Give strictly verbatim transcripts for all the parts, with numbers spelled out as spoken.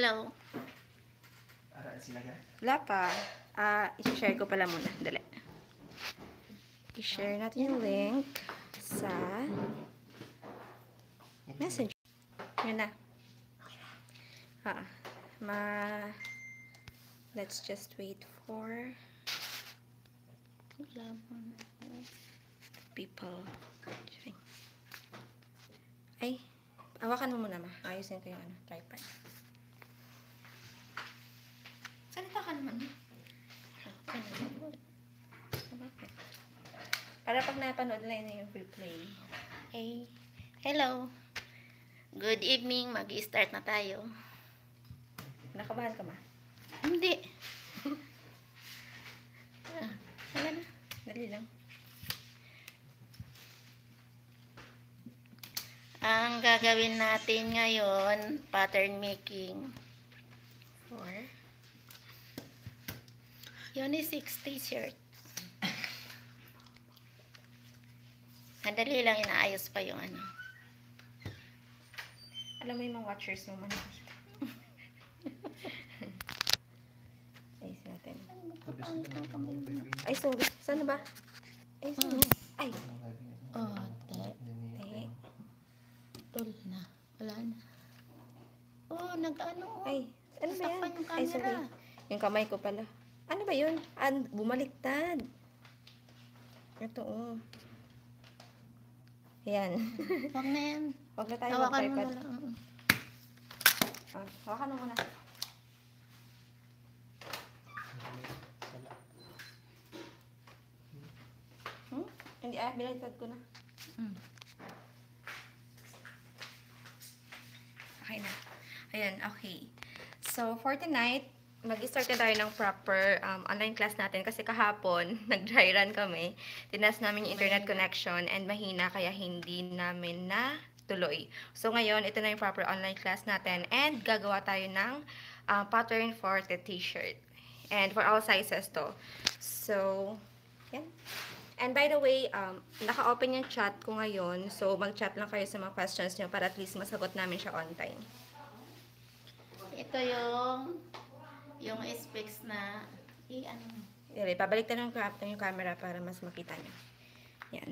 Hello. Ara sila ka? Wala pa. Ah, i-share ko pala muna. Dali. I-share natin yung link sa Messenger. Yun na. Ah, ma... Let's just wait for people. Ay, hawakan mo muna, ma. Ayusin ko yung ano, tripod. Salita ka naman. Para pag napanood na yun yung replay. Hey. Hello. Good evening. Mag-i-start na tayo. Nakabahan ka, ma? Hindi. Ah, wala na. Dali lang. Ang gagawin natin ngayon, pattern making for unisex t-shirt. Madali lang, inaayos pa yung ano. Alam mo yung mga watchers mo man. Ayos natin. Ay, sorry. Saan ba? Ay, sorry. Ay. Oh, te. Te. Tol na. Wala na. Oh, nag-ano. Ay, ano ba yan? Nasakpan yung Ay, sorry. camera. Yung kamay ko pala. Ano ba yun? And, bumaliktad. Ito, oh. Ayan. Huwag na yan. Huwag na tayo Hawakan mo mag-tripod. na lang. Ah, hawakan mo muna. Hmm? Hindi, ah, binaliktad ko na. Mm. Okay na. Ayan, okay. So, for tonight, mag-start na tayo ng proper um, online class natin kasi kahapon, nag-dry run kami. Tinas namin yung internet connection and mahina kaya hindi namin na tuloy. So, ngayon, ito na yung proper online class natin and gagawa tayo ng uh, pattern for the t-shirt. And for all sizes to. So, yan. And by the way, um, naka-open yung chat ko ngayon. So, mag-chat lang kayo sa mga questions nyo para at least masagot namin siya on time. Ito yung yung specs na i-ano. Dili, pabalik na ng yung camera para mas makita nyo. Yan.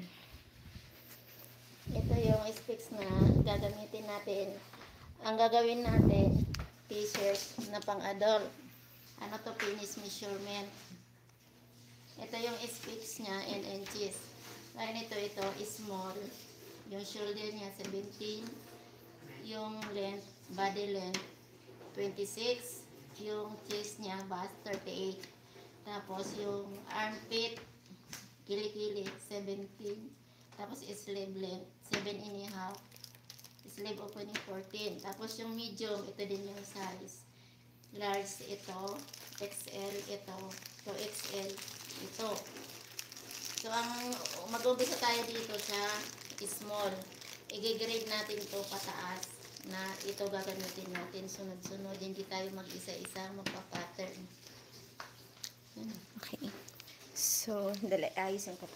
Ito yung specs na gagamitin natin. Ang gagawin natin, t-shirt na pang-adult. Ano to, finish measurement. Ito yung specs niya in inches. Kaya nito, ito, small. Yung shoulder niya, seventeen. Yung length, body length, twenty-six. Yung chest niya, bust, thirty-eight. Tapos yung armpit, kilikili, seventeen. Tapos sleeve length, seven and a half. Sleeve opening, fourteen. Tapos yung medium, ito din yung size. Large ito, X L ito, to X L ito. So ang mag-umpisa tayo dito sa small. I-grade natin ito pataas na ito gagamitin natin sunod-sunod. Hindi tayo mag-isa-isa magpa-pattern. Okay. So, dali, ayusin ko pa.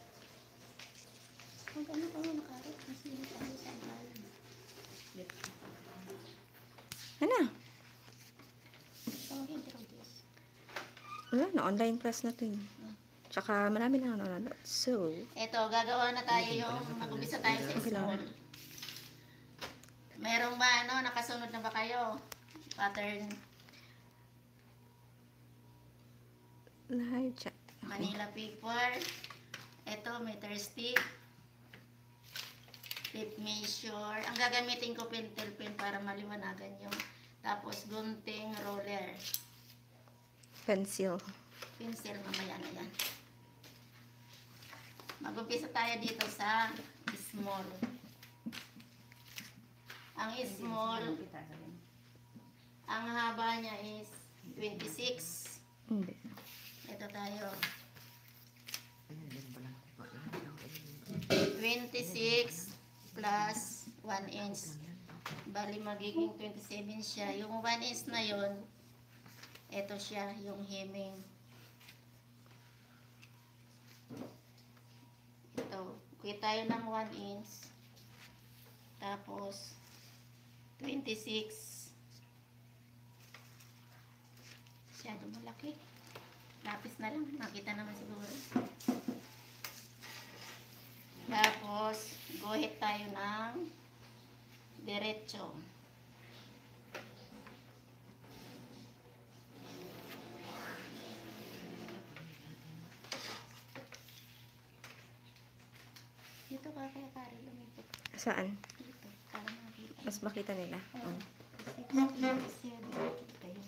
Kung ano pa mo nakarit, kasi hindi tayo sa bahay. Ano? So, introduce. Wala na, online class na to yun. Tsaka marami na nanonood. So, Ito, gagawa na tayo yung mag-umpisa tayo sa Okay lang. small. Merong ba ano, nakasunod na ba kayo? Pattern live chat. Manila paper. Ito, meter stick. Tape measure. Ang gagamitin ko pentel pen para maliwanagan yung. Tapos gunting roller. Pencil. Pencil, mamaya na yan. Mag-umpisa tayo dito sa small. Ang small, ang haba niya is twenty-six. Hindi. Ito tayo. twenty-six plus one inch. Bali magiging twenty-seven siya. Yung one inch na yon, ito siya, yung hemming. Ito. Kuha tayo ng one inch. Tapos, twenty-six Okay. Lapis na lang. Makita naman siguro. Tapos, guhit tayo ng diretso. Dito ka kaya kari lumipot. Saan? Dito. Para makita. Mas makita nila. Oo. Oh. Kasi siya dito yun.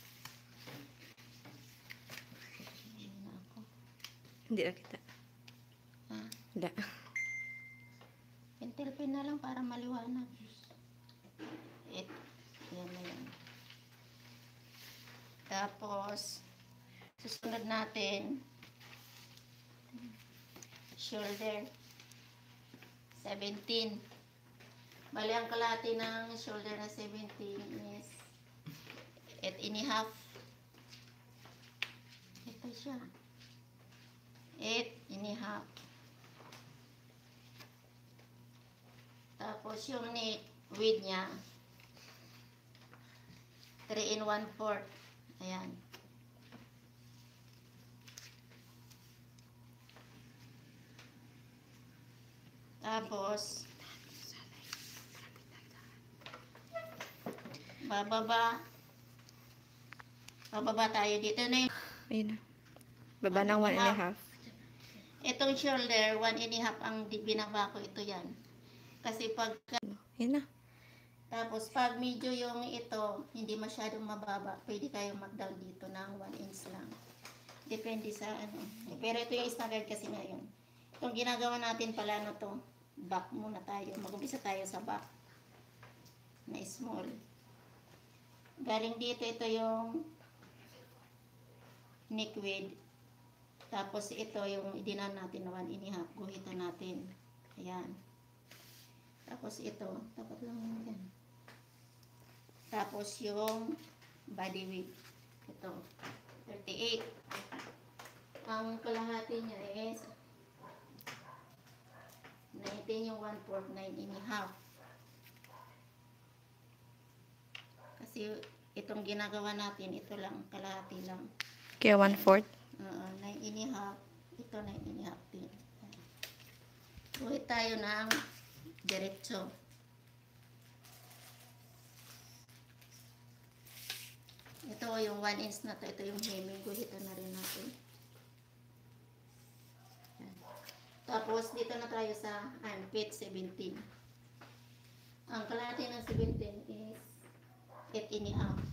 Ayun na ako. Hindi na kita. Ha? Hindi. Pentel pen na lang para maliwanag. It, yan na yan. Tapos, susunod natin, shoulder, seventeen. Bali, ang kalahati ng shoulder na seventeen is eight and a half. Ito siya. eight and a half. Tapos yung ni width niya, three and one fourth. Ayan. Tapos, bababa. Bababa tayo dito na yung, Ayun na. Baba ng one and a half. itong shoulder, one and a half ang di- binaba ko, ito yan. Kasi pag, Ayun na. tapos pag medyo yung ito, hindi masyadong mababa, pwede kayong mag-down dito ng one inch lang. Depende sa ano. Eh, Pero ito yung standard kasi ngayon. Itong ginagawa natin pala na to, back muna tayo. Mag-umpisa tayo sa back na small. Galing dito, ito yung neck width. Tapos ito yung idinan natin na one and a half. Guhitan natin. Ayan. Tapos ito, dapat lang yun yan. Tapos yung body width. Ito, thirty-eight. Ang kalahati niya is nineteen yung one fourth, nine and a half. Kasi itong ginagawa natin, ito lang, kalahati lang. Kaya one fourth. Uh, nine and a half. Ito, nine and a half din. Guhit tayo ng diretso. Ito yung one inch na to. Ito yung hemming. Guhitan na rin natin. Yan. Tapos, dito na tayo sa armpit, seventeen. Ang kalahati ng seventeen is eight and a half.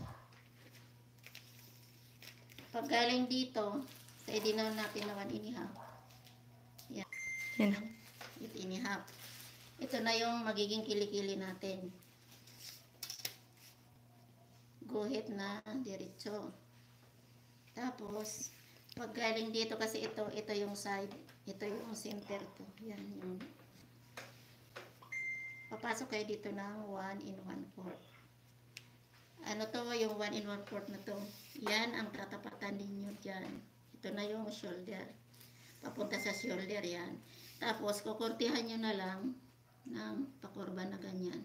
Pag galing dito, sa idinaw natin na one and a half. Yan. Yan na. eight and a half. Ito na yung magiging kilikili natin. Guhit na diretso. Tapos, pag galing dito kasi ito, ito yung side. Ito yung center to. Yan yung. Papasok kayo dito ng one and one fourth. Ano to, yung one and one fourth na to. Yan ang tatapatan ninyo dyan. Ito na yung shoulder. Papunta sa shoulder yan. Tapos, kukurtihan nyo na lang ng pakurba na ganyan.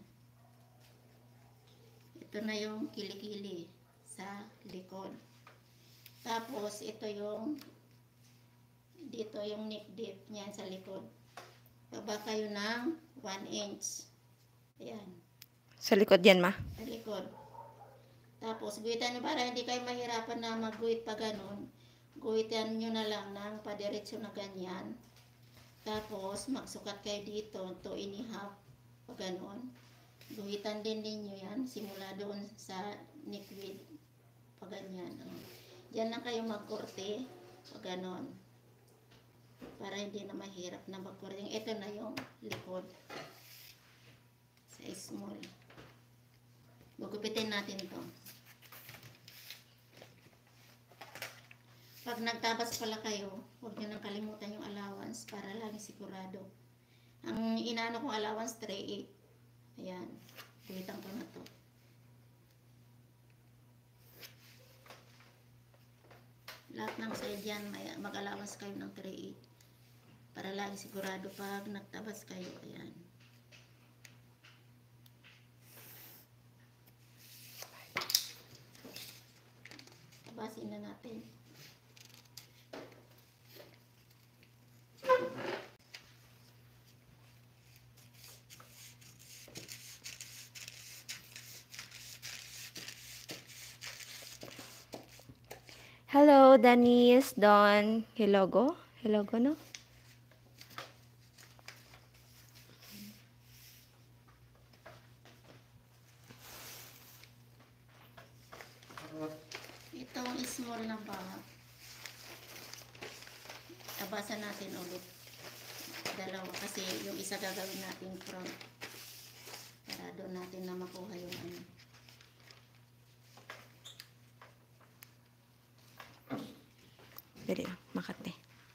Ito na yung kilikili sa likod. Tapos, ito yung dito yung neck dip niyan sa likod. Baba kayo ng one inch. Ayan. Sa likod yan, ma. Sa likod. Tapos, guhitan nyo para hindi kayo mahirapan na magguhit pa ganun. Guhitan nyo na lang ng padiretso na ganyan. Tapos, magsukat kayo dito, two and a half, pa ganun. Guhitan din ninyo yan, simula doon sa neck width, pa ganyan. Oh. Diyan lang kayo magkorte, pa ganun. Para hindi na mahirap na magkorte. Ito na yung likod. Sa small. Gugupitin natin to. Pag nagtabas pala kayo, huwag nyo nang kalimutan yung allowance para lagi sigurado. Ang inaano kong allowance, three eight. Ayan. Tuwitan ko na to. Lahat ng side yan, may mag-allowance kayo ng three eight. Para lagi sigurado pag nagtabas kayo. Ayan. Patabasin na natin. Hello, Denise, Don, Hilogo. Hilogo, no? Itong small na bag, tabasan natin ulit. Dalawa kasi yung isa gagawin natin front. Para doon natin na makuha yung ano. Dali lang, Makati.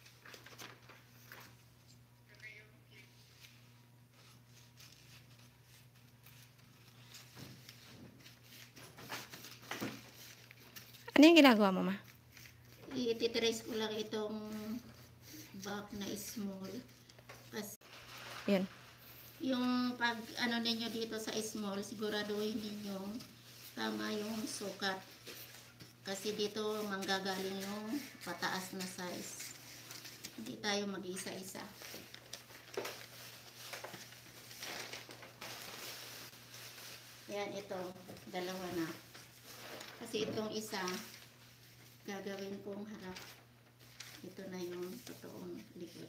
Ano yung ginagawa mo, ma? I-titrace ko lang itong bag na small. Kasi Yun. yung pag ano ninyo dito sa small, siguraduhin ninyo tama yung sukat. Kasi dito manggagaling yung pataas na size. Hindi tayo mag-isa-isa. Yan, ito. Dalawa na. Kasi itong isa, gagawin kong harap. Ito na yung totoong likod.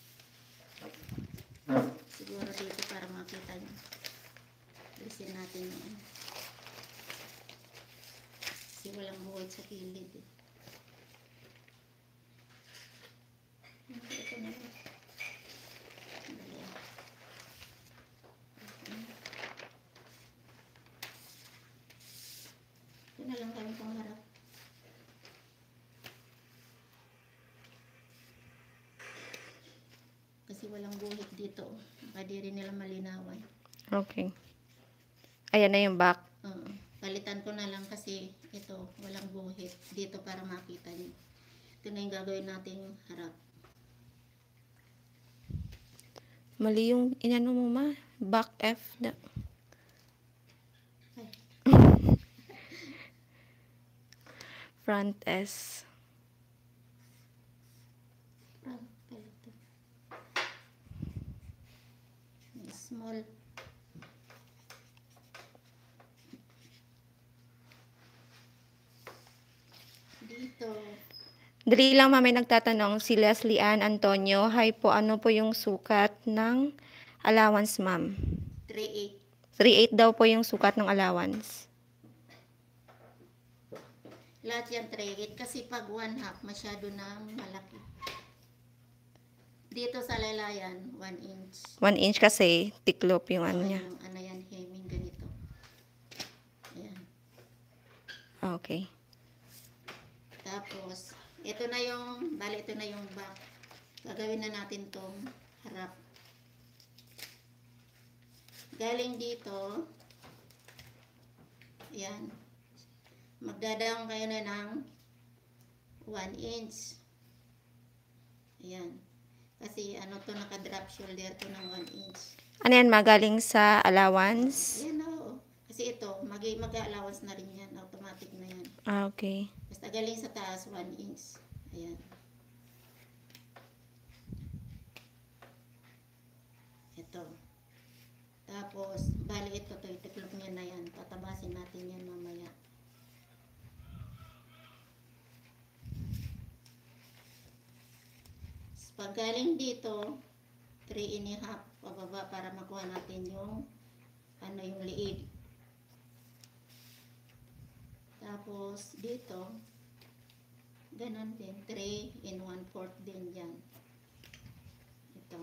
Siguro dito para makita nyo. Alisin natin yung kasi walang buhay sa kilid eh. Ito na lang. Dali ah. Ito na lang kami pang harap. Kasi walang buhit dito. Baka di rin nila malinawan. Okay. Ayan na yung back. Oo. Palitan ko na lang kasi ito, walang buhit. Dito para makita niyo. Ito na yung gagawin natin harap. Mali yung inano mo, ma. Back F. Na. Ay, Front S. front palito. May small. Dito. Dali lang, ma, may nagtatanong. Si Leslie Ann Antonio. Hi po, ano po yung sukat ng allowance, ma'am? three eight. three eight daw po yung sukat ng allowance. Lahat yan three eight kasi pag one half masyado na malaki. Dito sa lalayan, one inch. one inch kasi tiklop yung ano Oo, niya. yung ano yan, heming ganito. Ayan. Okay. Tapos, ito na yung, bali ito na yung back. Gagawin na natin tong harap. Galing dito, ayan, magdadaan kayo na ng one inch. Ayan. Kasi ano to, naka-drop shoulder to ng one inch. Ano yan, magaling sa allowance? Ayan o. Kasi ito, mag- mag-allowance na rin yan. Automatic na yan. Ah, okay. Basta galing sa taas, one inch. Ayan. Ito. Tapos, bali ito, to, itiklop niya na yan. Patabasin natin yan mamaya. Pag galing dito, three and a half pababa para makuha natin yung ano yung liig. Tapos dito, ganun din, three and one fourth din yan. Ito.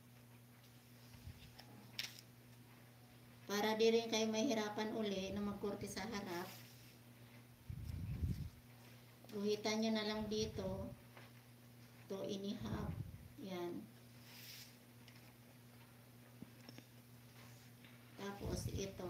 Para di rin kayo mahirapan uli na magkurti sa harap, guhitan nyo na lang dito, two and a half. Yan. Tapos ito,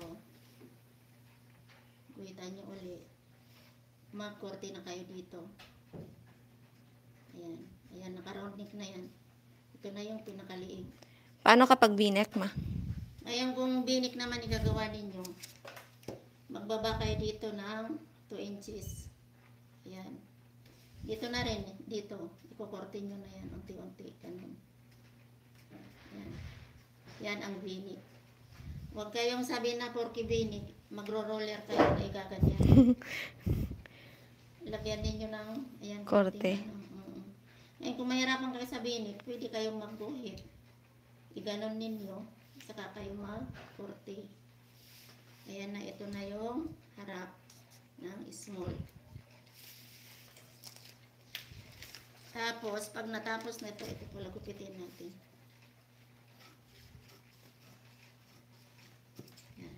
guhitan nyo uli. Magkorte na kayo dito. Ayan. Ayan, naka-round neck na yan. Ito na yung pinakaliig. Paano kapag binek, ma? Ayan, kung binik naman igagawa ninyo, magbaba kayo dito ng two inches. Yan. Dito na rin, dito. Ikukorte nyo na yan, unti-unti. Ganun. Yan. Yan ang binig. Huwag kayong sabihin na porky binig, magro-roller kayo na igaganyan. Lagyan ninyo ng, ayan, Korte. konting ano, mm. Ngayon, kung mahirapan kayo sa binig, pwede kayong magguhit. Iganon ninyo, saka kayo mag-korte. Ayan na, ito na yung harap ng small. Tapos, pag natapos na ito, ito pala gupitin natin. Yan.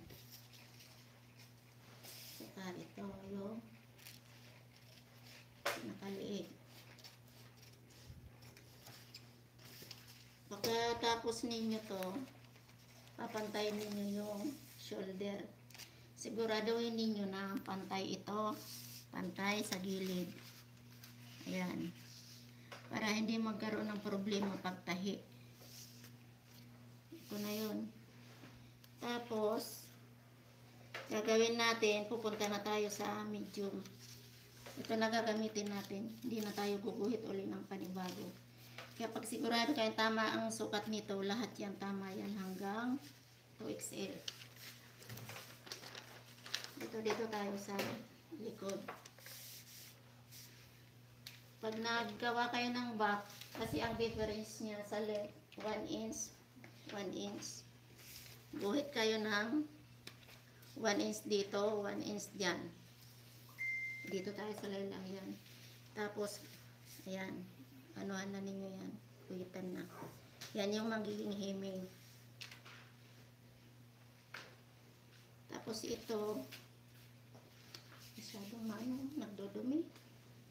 Saka ito yung nakaliit. Pagkatapos ninyo to, papantayin ninyo yung shoulder. Siguraduhin ninyo na pantay ito, pantay sa gilid. Ayan. Para hindi magkaroon ng problema pagtahi. Ito na yun. Tapos, gagawin natin, pupunta na tayo sa medium. Ito na gagamitin natin. Hindi na tayo guguhit uli ng panibago. Kaya pag sigurado kayo tama ang sukat nito, lahat yan tama yan hanggang two X L. Dito, dito tayo sa likod. Pag naggawa kayo ng back, kasi ang difference niya sa left, one inch, one inch. Guhit kayo ng one inch dito, one inch dyan. Dito tayo sa laylayan. Tapos, ayan, anuhan na ninyo yan. Guhitan na. Yan yung magiging heming. Tapos ito, masyadong maano, nagdodumi.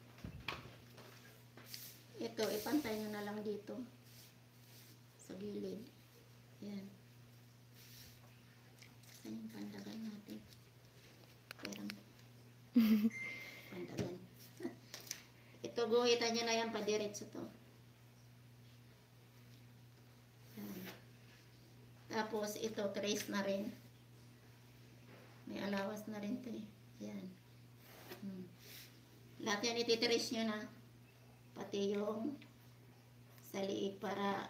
Ito, ipantay nyo na lang dito. Sa gilid. Yan. Saan yung pandagan natin? Perang. Pandagan. Ito, guhitan nyo na yan, padiretso to. Yan. Tapos, ito, trace na rin. May alawas na rin to eh. Yan. Hmm. Lahat yan, ititrace nyo na. Pati yung sa liig para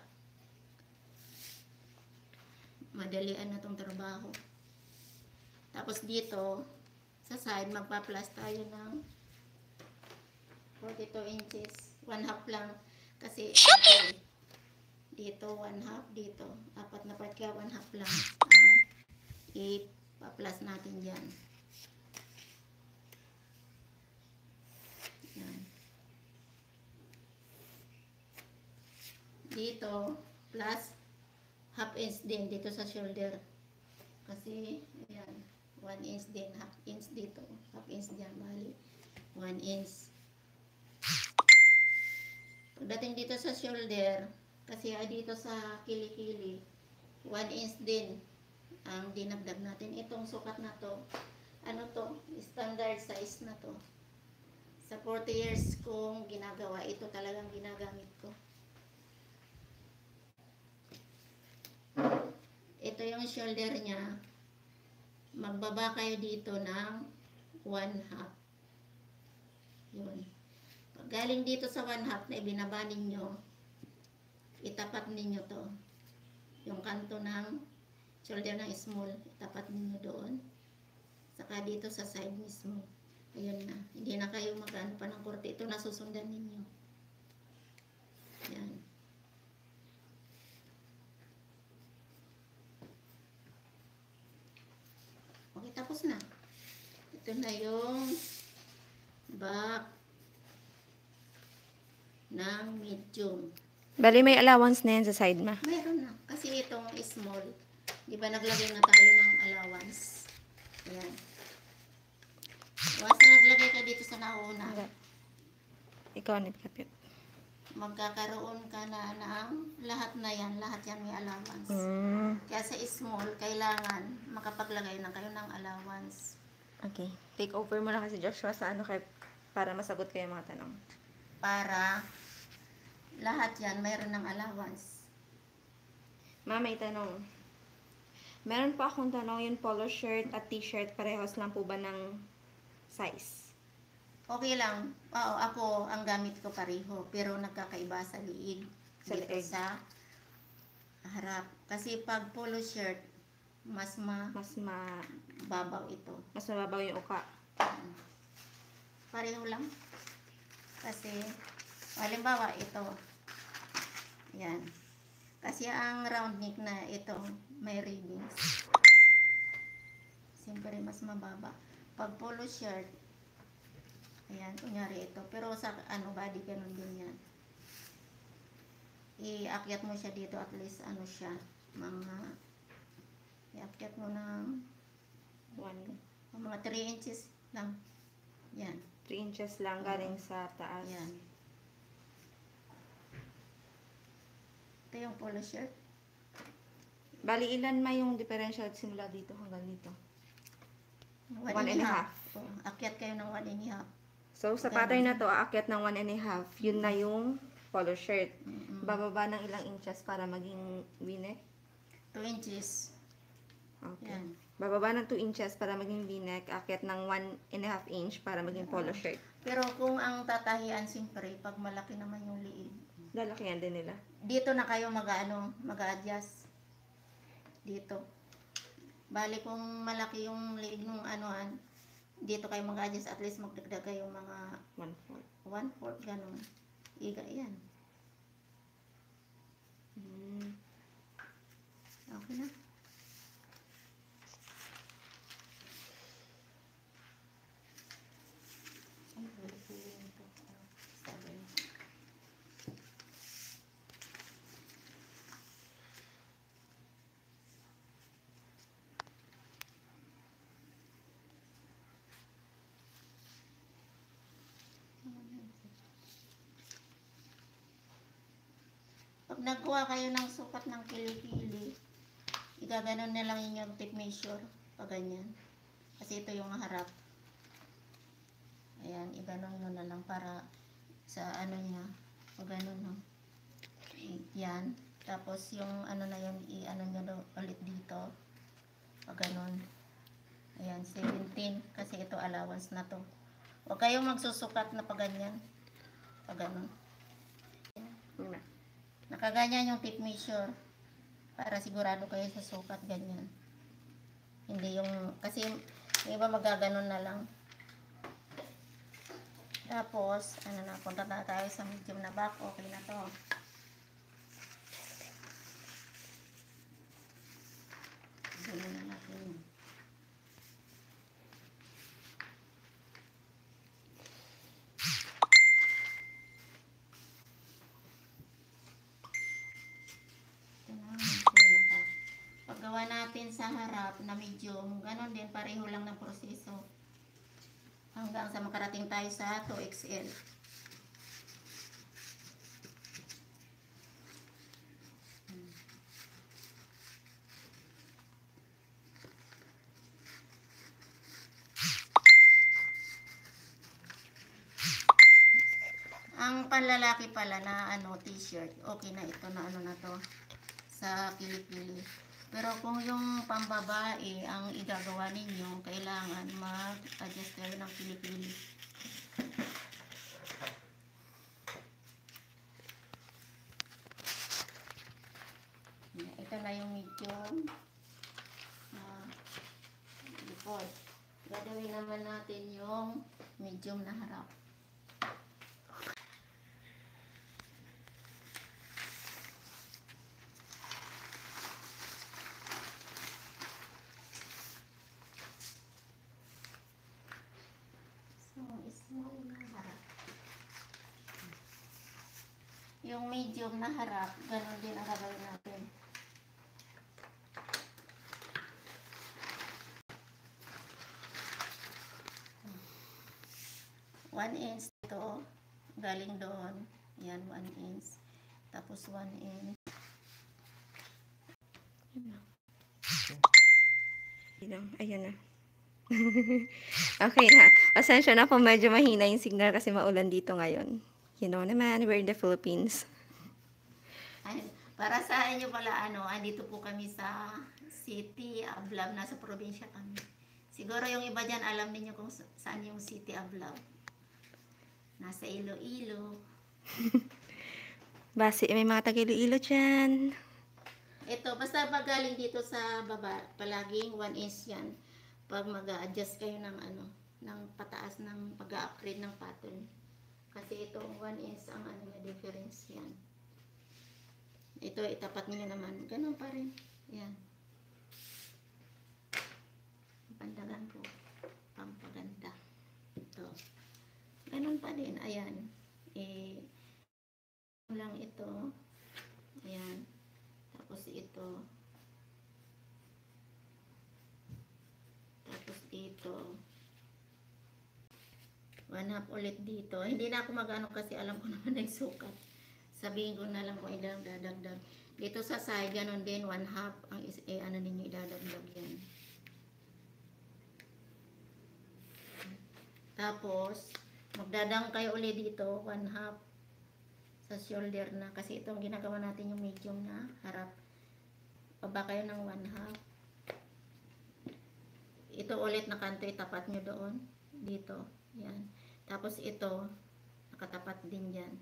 madalian na tong trabaho. Tapos dito, sa side, magpa-plus tayo ng forty-two inches. One half lang. Kasi okay, dito, one half, dito. Apat na part kaya one half lang. Ang ipa-plus natin dyan. Yan. Dito, plus half inch din dito sa shoulder. Kasi, ayan, one inch din, half inch dito, half inch dyan, bali, one inch. Pagdating dito sa shoulder, kasi ah, dito sa kilikili, one inch din ang dinagdag natin. Itong sukat na to, ano to, standard size na to. Sa forty years kong ginagawa, ito talagang ginagamit ko. Ito yung shoulder niya. Magbaba kayo dito ng one half. Yun. Pag galing dito sa one half na ibinaba ninyo, itapat ninyo to. Yung kanto ng shoulder ng small, itapat ninyo doon. Saka dito sa side mismo. Ayun na. Hindi na kayo mag-ano pa ng korte. Ito nasusundan ninyo. Yan. Okay, tapos na. Ito na yung back ng medium. Bali, may allowance na yan sa side, ma. Meron na. Kasi itong small, di ba naglagay na tayo ng allowance. Ayan. Once na naglagay ka dito sa nauna, Ikaw, nagkapit. magkakaroon ka na ng lahat na yan. Lahat yan may allowance. Mm. Kaya sa small, kailangan makapaglagay na kayo ng allowance. Okay. Take over mo na kasi Joshua sa ano kay para masagot kayo yung mga tanong. Para lahat yan mayroon ng allowance. Ma, may tanong. Meron pa akong tanong, yung polo shirt at t-shirt, parehas lang po ba ng size? Okay lang. Oo, ako, ang gamit ko pareho. Pero nagkakaiba sa liig. Sa Dito liig. sa harap. Kasi pag polo shirt, mas Mas ma mababaw ito. mas mababaw yung uka. Pareho lang. Kasi, halimbawa, ito. Yan. Kasi ang round neck na ito, may ribbons. Siyempre, mas mababa. Pag polo shirt, ayan, kunyari ito. Pero sa ano body, ganun din yan. Iakyat mo siya dito, at least ano siya, mga, iakyat mo ng One, mga three inches lang. Yan. three inches lang galing sa taas. Yan. Ito yung polo shirt. Bali, ilan ma yung differential simula dito hanggang dito? One, One and a half. Oh, akyat kayo ng one and a half. So, sa Ganun. pattern na to, aakyat ng one and a half. Yun na yung polo shirt. Mm-mm. Bababa ng ilang inches para maging v-neck. Two inches. Okay. Yan. Bababa ng two inches para maging v-neck. Aakyat ng one and a half inch para maging polo shirt. Pero kung ang tatahian, siyempre, pag malaki naman yung liig, Lalakihan din nila. dito na kayo mag-ano, mag-adjust. Dito. Bali kung malaki yung liig nung anoan, dito kayo mag-adjust, at least magdagdag kayo mga One fourth. one fourth ganun. Iga yan. Mm. Okay na. Ay, wala po yun ito. Seven. Pag nagkuha kayo ng sukat ng kilikili, igaganon na lang yun yung tape measure. Pag ganyan. Kasi ito yung harap. Ayan, iganon mo na lang para sa ano niya. Pag ganon, no? Yan. Tapos yung ano na yun, i-ano nyo daw ulit dito. Pag ganon. Ayan, seventeen. Kasi ito allowance na to. Huwag kayong magsusukat na pag ganyan. Pag ganon. Una. Nakaganyan yung tape measure para sigurado kayo sa sukat ganyan. Hindi yung, kasi yung iba magaganon na lang. Tapos, ano na, punta na tayo sa medium na back. Okay na to. Ganun na natin. Paggawa natin sa harap na medium, ganon din, pareho lang ng proseso. Hanggang sa makarating tayo sa two X L. Ang panlalaki pala na ano t-shirt, okay na ito na ano na to sa kilikili. Pero kung yung pambabae ang igagawa ninyo, kailangan mag-adjust kayo ng kilikili. Ito na yung medium na likod. Gagawin naman natin yung medium na harap. Small na harap. Yung medium na harap, ganun din ang gagawin natin. One inch ito, galing doon. Yan, one inch. Tapos one inch. Ayun na. Okay na. Pasensya na kung medyo mahina yung signal kasi maulan dito ngayon. You know naman, we're in the Philippines. Ay, para sa inyo pala, ano, andito po kami sa City Ablab, nasa probinsya kami. Siguro yung iba dyan, alam niyo kung saan yung City Ablab. Nasa Iloilo. Basi, may mga taga-Iloilo dyan. Ito, basta pag galing dito sa baba, palaging one inch yan. Pag mag-a-adjust kayo ng ano, ng pataas ng pag-upgrade ng pattern. Kasi ito, one inch ang ano na difference yan. Ito, itapat niyo naman. Ganun pa rin. Yan. Pandagan ko. Pampaganda. Ito. Ganun pa din. Ayan. Eh, lang ito. Ayan. Tapos ito. Tapos dito. One half ulit dito. Hindi na ako mag-ano kasi alam ko naman nagsukat. Sabihin ko na lang kung ilang dadagdag. Dito sa side, ganun din. One half. Ang is, eh, ano ninyo idadagdag yan. Tapos, magdadang kayo ulit dito. One half sa shoulder na. Kasi itong ginagawa natin yung medium na harap. Baba kayo ng one half. Ito ulit na kanto, itapat nyo doon. Dito. Yan. Tapos ito, nakatapat din dyan.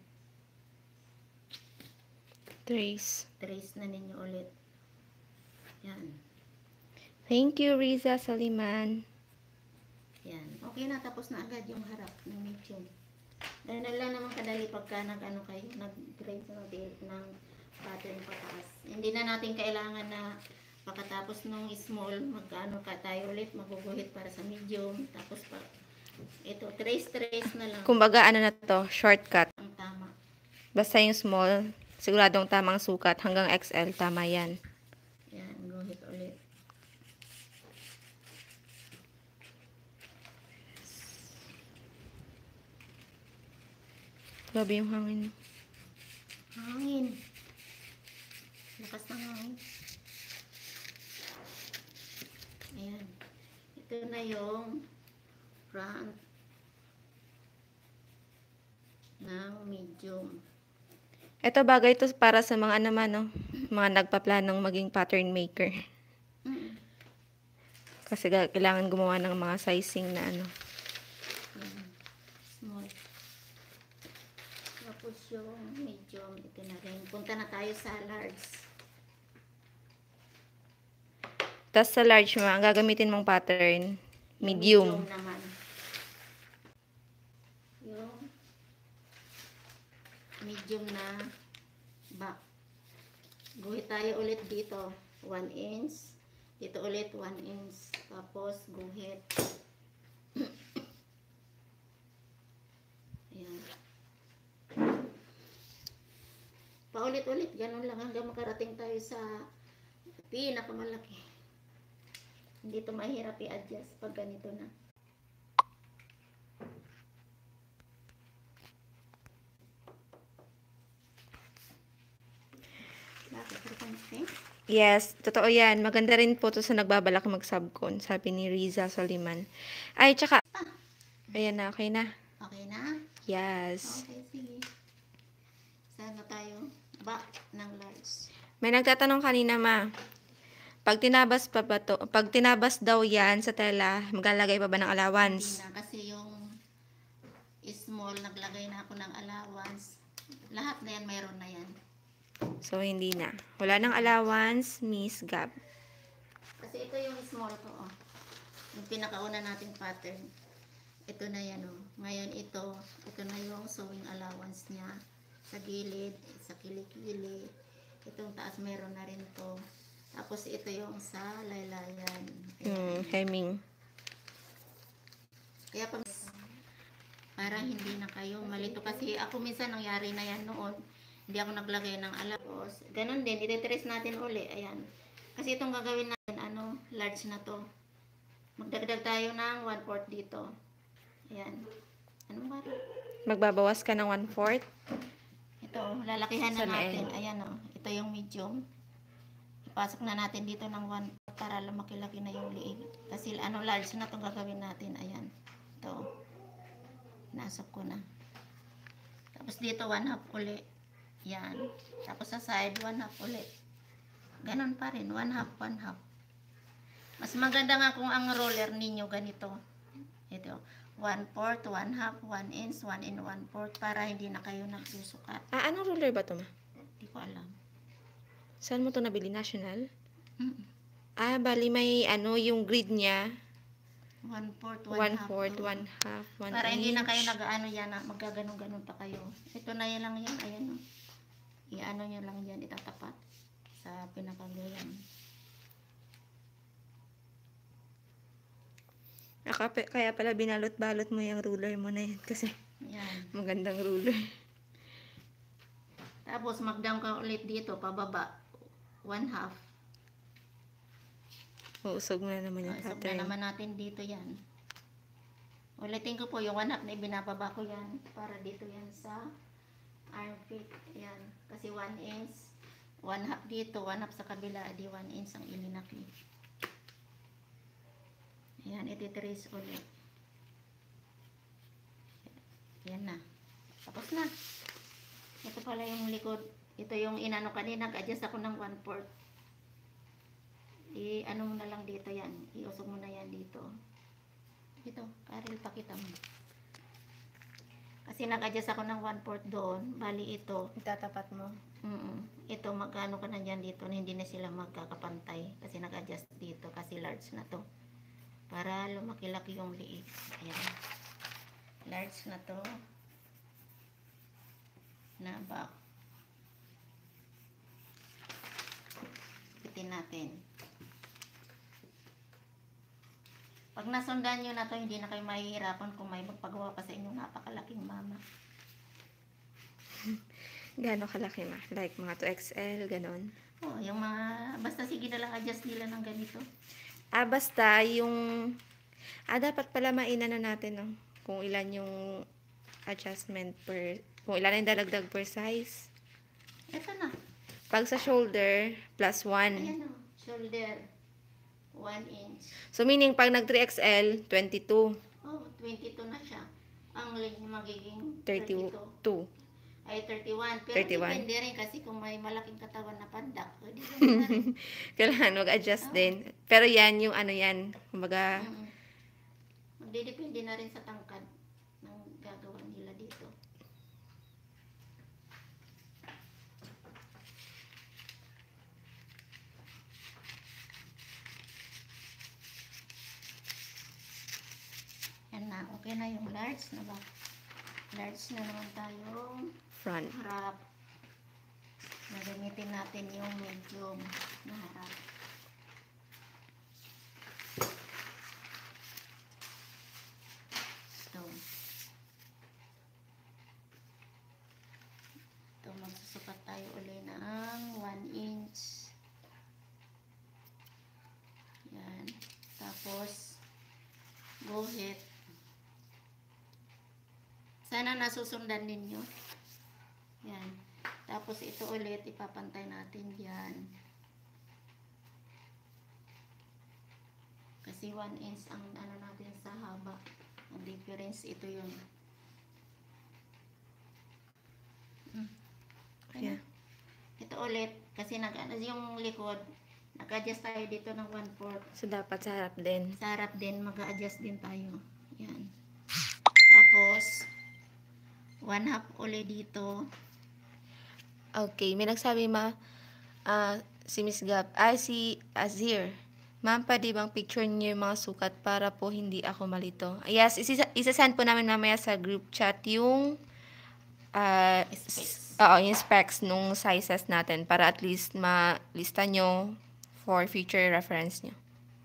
Trace. Trace na ninyo ulit. Yan. Thank you, Riza Saliman. Yan. Okay na, tapos na agad yung harap ng medium. Dahil na lang naman kadali pagka nag-ano kayo, nag-grade ng build ng pattern pataas. Hindi na natin kailangan na pagkatapos ng small, mag-ano ka tayo ulit, maguguhit para sa medium. Tapos pa, ito, trace-trace na lang. Kumbaga, ano na to, shortcut. Ang tama. Basta yung small, siguradong tamang sukat. Hanggang X L, tama yan. Yan, guhit ulit. Grabe yung hangin. Hangin. Lakas ng hangin. Ayan. Ito na yung front ng medium. Ito bagay to para sa mga naman, no? Mga nagpaplanong maging pattern maker. Mm. Kasi ga- kailangan gumawa ng mga sizing na ano. Ayan. Small. Tapos yung medium, ito na rin. Punta na tayo sa large. Tapos sa large mo, ang gagamitin mong pattern, Yung medium. medium naman. Yung medium na back. Guhit tayo ulit dito. one inch. Dito ulit one inch. Tapos guhit. Ayan. Paulit-ulit. Ganun lang hanggang makarating tayo sa pinakamalaki. Hindi ito mahirap i-adjust pag ganito na. Bakit? Frequency? Yes, totoo yan. Maganda rin po to sa nagbabalak mag-subcon, sabi ni Riza Soliman. Ay, tsaka, ayan na, okay na. Okay na? Yes. Okay, sige. Saan na tayo? Back ng large. May nagtatanong kanina, ma. Pag tinabas pa ba to? Pag tinabas daw yan sa tela, maglalagay pa ba ng Hindi allowance? na kasi yung small, naglagay na ako ng allowance. Lahat na yan, mayroon na yan. So, hindi na. Wala ng allowance, Miss Gab. Kasi ito yung small ko, oh. Yung pinakauna nating pattern. Ito na yan, oh. Ngayon ito, ito na yung sewing allowance niya. Sa gilid, sa kilikili. Itong taas meron na rin to. Tapos ito yung sa laylayan. Hmm, hemming. Kaya pag para hindi na kayo malito. Kasi ako minsan nangyari na yan noon. Hindi ako naglagay ng allowance. Ganon din, ititrace natin uli. Ayan. Kasi itong gagawin natin, ano, large na to. Magdagdag tayo ng one fourth dito. Ayan. Anong ba? Magbabawas ka ng one fourth. Ito, lalakihan na Saan natin. eh? Ayan, oh. Ito yung medium. Ipasok na natin dito ng one para lumaki-laki na yung liig. Kasi ano, large na itong gagawin natin. Ayan. Ito. Nasok ko na. Tapos dito, one half uli. Yan. Tapos sa side, one half uli. Ganon pa rin. One half, one half. Mas maganda nga kung ang roller ninyo ganito. Ito. one fourth, one half, one inch, one and one fourth para hindi na kayo nagsusukat. Ah, anong ruler ba to, ma? Hindi ko alam. Saan mo to nabili? National? Mm. Ah, bali may ano, yung grid niya. One fourth, one, One half. fourth, to. one half, one Para hindi na kayo inch. nag-ano yan, na magaganon-ganon pa kayo. Ito na yan lang yan, ayan o. I-ano nyo lang yan, itatapat sa pinakagayan. Aka, kaya pala binalot-balot mo yung ruler mo na yan kasi Yan. magandang ruler. Tapos mag-down ka ulit dito, pababa. One half. Uusog mo na naman yung Isog na pattern. naman natin dito yan. Ulitin ko po yung one half na ibinababa ko yan para dito yan sa armpit. Yan. Kasi one inch, one half dito, one half sa kabila, di one inch ang ilinaki. Yan, ititrace ulit. Yan na. Tapos na. Ito pala yung likod. Ito yung inano kanina, nag-adjust ako ng one fourth. I-ano mo na lang dito yan. Iusog mo na yan dito. Ito, Karel, pakita mo. Kasi nag-adjust ako ng one fourth doon. Bali ito. Itatapat mo. Mm Ito, magkano ka na dyan dito na hindi na sila magkakapantay. Kasi nag-adjust dito. Kasi large na to. Para lumaki-laki yung liit. Ayan. Large na to. Na back. Pitin natin. Pag nasundan nyo na to, hindi na kayo mahihirapan kung may magpagawa pa sa inyong napakalaking mama. Gano'n kalaki, ma? Like mga two X L, ganon. Oh, yung mga, basta sige na lang adjust nila ng ganito. Ah, basta yung... Ah, dapat pala mainano natin, no? Kung ilan yung adjustment per... Kung ilan yung dalagdag per size. Ito na. Pag sa shoulder, plus one. Ayan o. Shoulder. one inch. So, meaning, pag nag three X L, twenty-two. Oh, twenty-two na siya. Ang length magiging thirty-two. thirty-two. Ay, thirty-one. Pero thirty-one. depende rin kasi kung may malaking katawan na pandak. Pwede rin na rin. Kailangan mag-adjust Ah. din. Pero yan, yung ano yan. Kumbaga, Mm. Magdidepende na rin sa tangkad ng gagawin nila dito. Yan na, okay na yung large na ba? Large na naman tayong front. harap. Nagamitin natin yung medium na harap. Ito. Ito, magsusukat tayo uli ng one inch. Yan. Tapos, guhit. Sana nasusundan ninyo. Yan. Tapos ito ulit, ipapantay natin yan. Kasi one inch ang ano natin sa haba. Ang difference, ito yun. Hmm. Yeah. Ito ulit, kasi nag, ano, yung likod, nag-adjust tayo dito ng one fourth. So, dapat sa harap din. Sa harap din, mag-adjust din tayo. Yan. Tapos, one half ulit dito. Okay, may nagsabi ma, ah, si Miss Gab, ay si Azir. Ma'am, pwede bang picture niyo yung mga sukat para po hindi ako malito? Yes, isa- isasend po namin mamaya sa group chat yung ah, Specs. s- oo, yung specs nung sizes natin para at least ma-lista nyo for future reference nyo.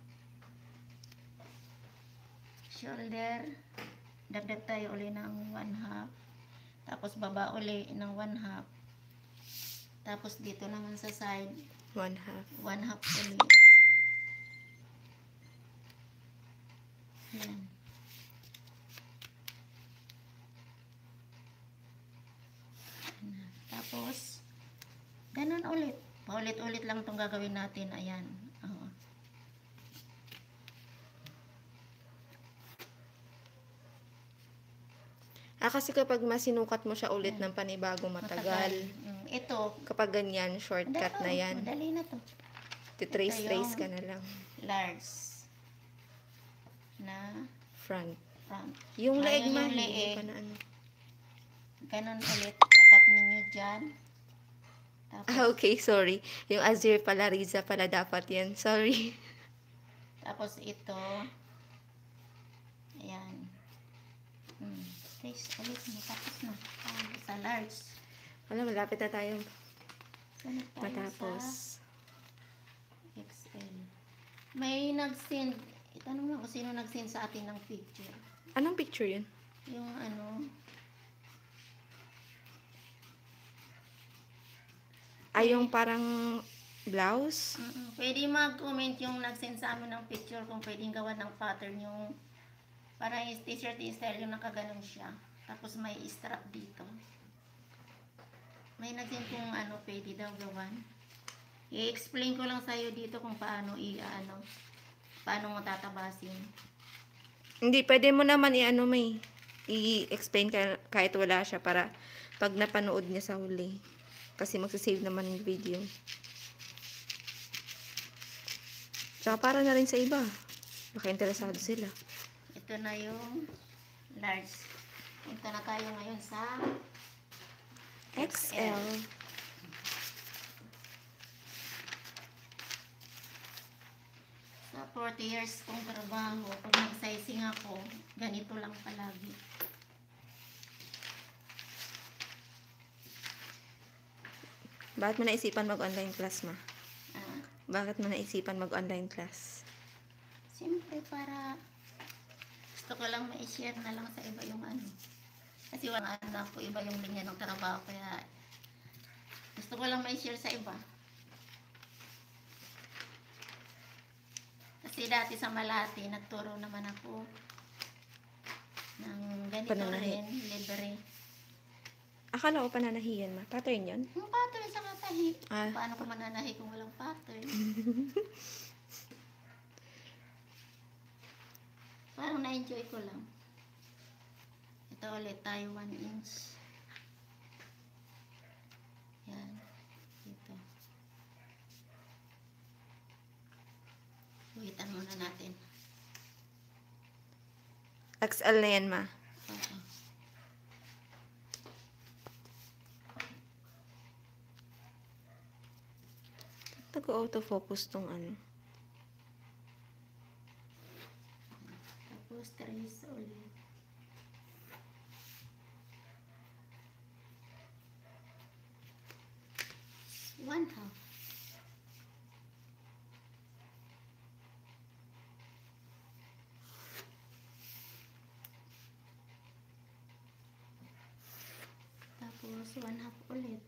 Shoulder. Dagdag tayo uli ng one half. Tapos baba uli ng one half. Tapos dito naman sa side, One half. one half uli. Ayan. Ayan. Tapos, ganun ulit. Paulit-ulit lang itong gagawin natin. Ayan. Oo. Ah, kasi kapag masinukat mo siya ulit ng panibago, matagal. Mm, ito, Kapag ganyan, shortcut na madali- yan. Madali na to. Titrace-trace Ito ka yung- na lang. Large. Na Front. front. Yung leeg Ayun ma, yung hindi leeg. pa na ano. Ganon ulit. Tapat ninyo dyan. Tapos, Ah, okay, sorry. Yung Azir pala, Riza pala dapat yan. Sorry. tapos ito. Ayan. Hmm. Trace ulit mo. Tapos na. Ah, sa large. Wala, malapit na tayo Sana tayo matapos. sa X L. May nag-send. Itanong lang kung sino nag-send sa atin ng picture. Anong picture yun? Yung ano. Ay, yung parang blouse? Mm-mm. Pwede mag-comment yung nag-send sa amin ng picture kung pwedeng gawa ng pattern yung parang yung t-shirt style yung nakaganon siya. Tapos may strap dito. May nag-send kung ano pwede daw gawan. I-explain ko lang sa'yo dito kung paano i-ano, paano mo tatabasin. Hindi, pwede mo naman i-ano may i-explain ka, kahit wala siya para pag napanood niya sa huli. Kasi magsasave naman yung video. Tsaka para na rin sa iba. Baka interesado sila. Ito na yung large. Punta na tayo ngayon sa X L. Sa forty years kong trabaho, pag nag-sizing ako, ganito lang palagi. Bakit mo naisipan mag-online class, ma? Ah, Bakit mo naisipan mag-online class? Siyempre para gusto ko lang ma-share na lang sa iba yung ano. Kasi wala na ako iba yung linya ng trabaho kaya gusto ko lang ma-share sa iba. Kasi dati sa Malati, nagturo naman ako ng ganito Pananahi. rin, libre. Akala ko pananahiyan, ma. Pattern yun? Yung pattern sa katahi. Ah. Paano ko mananahi kung walang pattern? Parang na-enjoy ko lang. Ito ulit tayo, one inch. Yan. Dito. Uwitan muna natin. X L na yan, ma. Oo. Nag-autofocus tong ano. Tapos trace ulit. One half. Tapos one half ulit.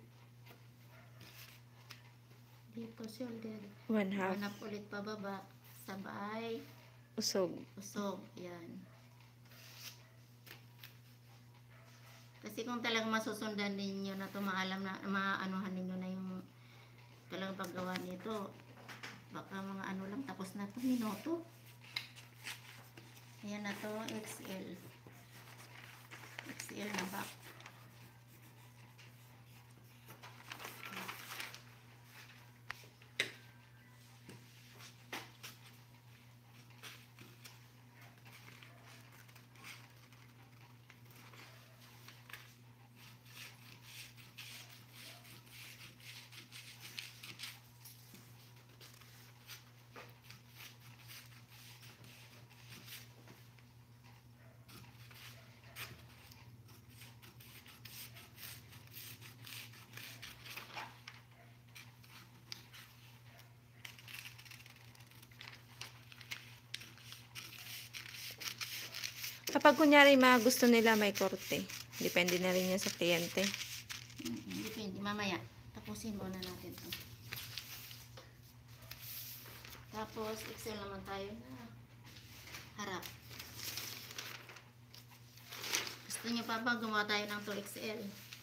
Dito shoulder. One half. One half ulit pababa. Sabay. Usog. Usog. Yan. Kasi kung talagang masusundan ninyo na ito, maalam na, maanuhan ninyo na yung talagang paggawa nito, baka mga ano lang, tapos na ito, minuto. Ayan na to, X L. X L na back. Kapag kunyari mga gusto nila may korte, depende na rin yan sa kliyente. Mm, Depende, mamaya. Tapusin muna natin to. Tapos, X L naman tayo na harap. Gusto niyo pa ba gumawa tayo ng two X L?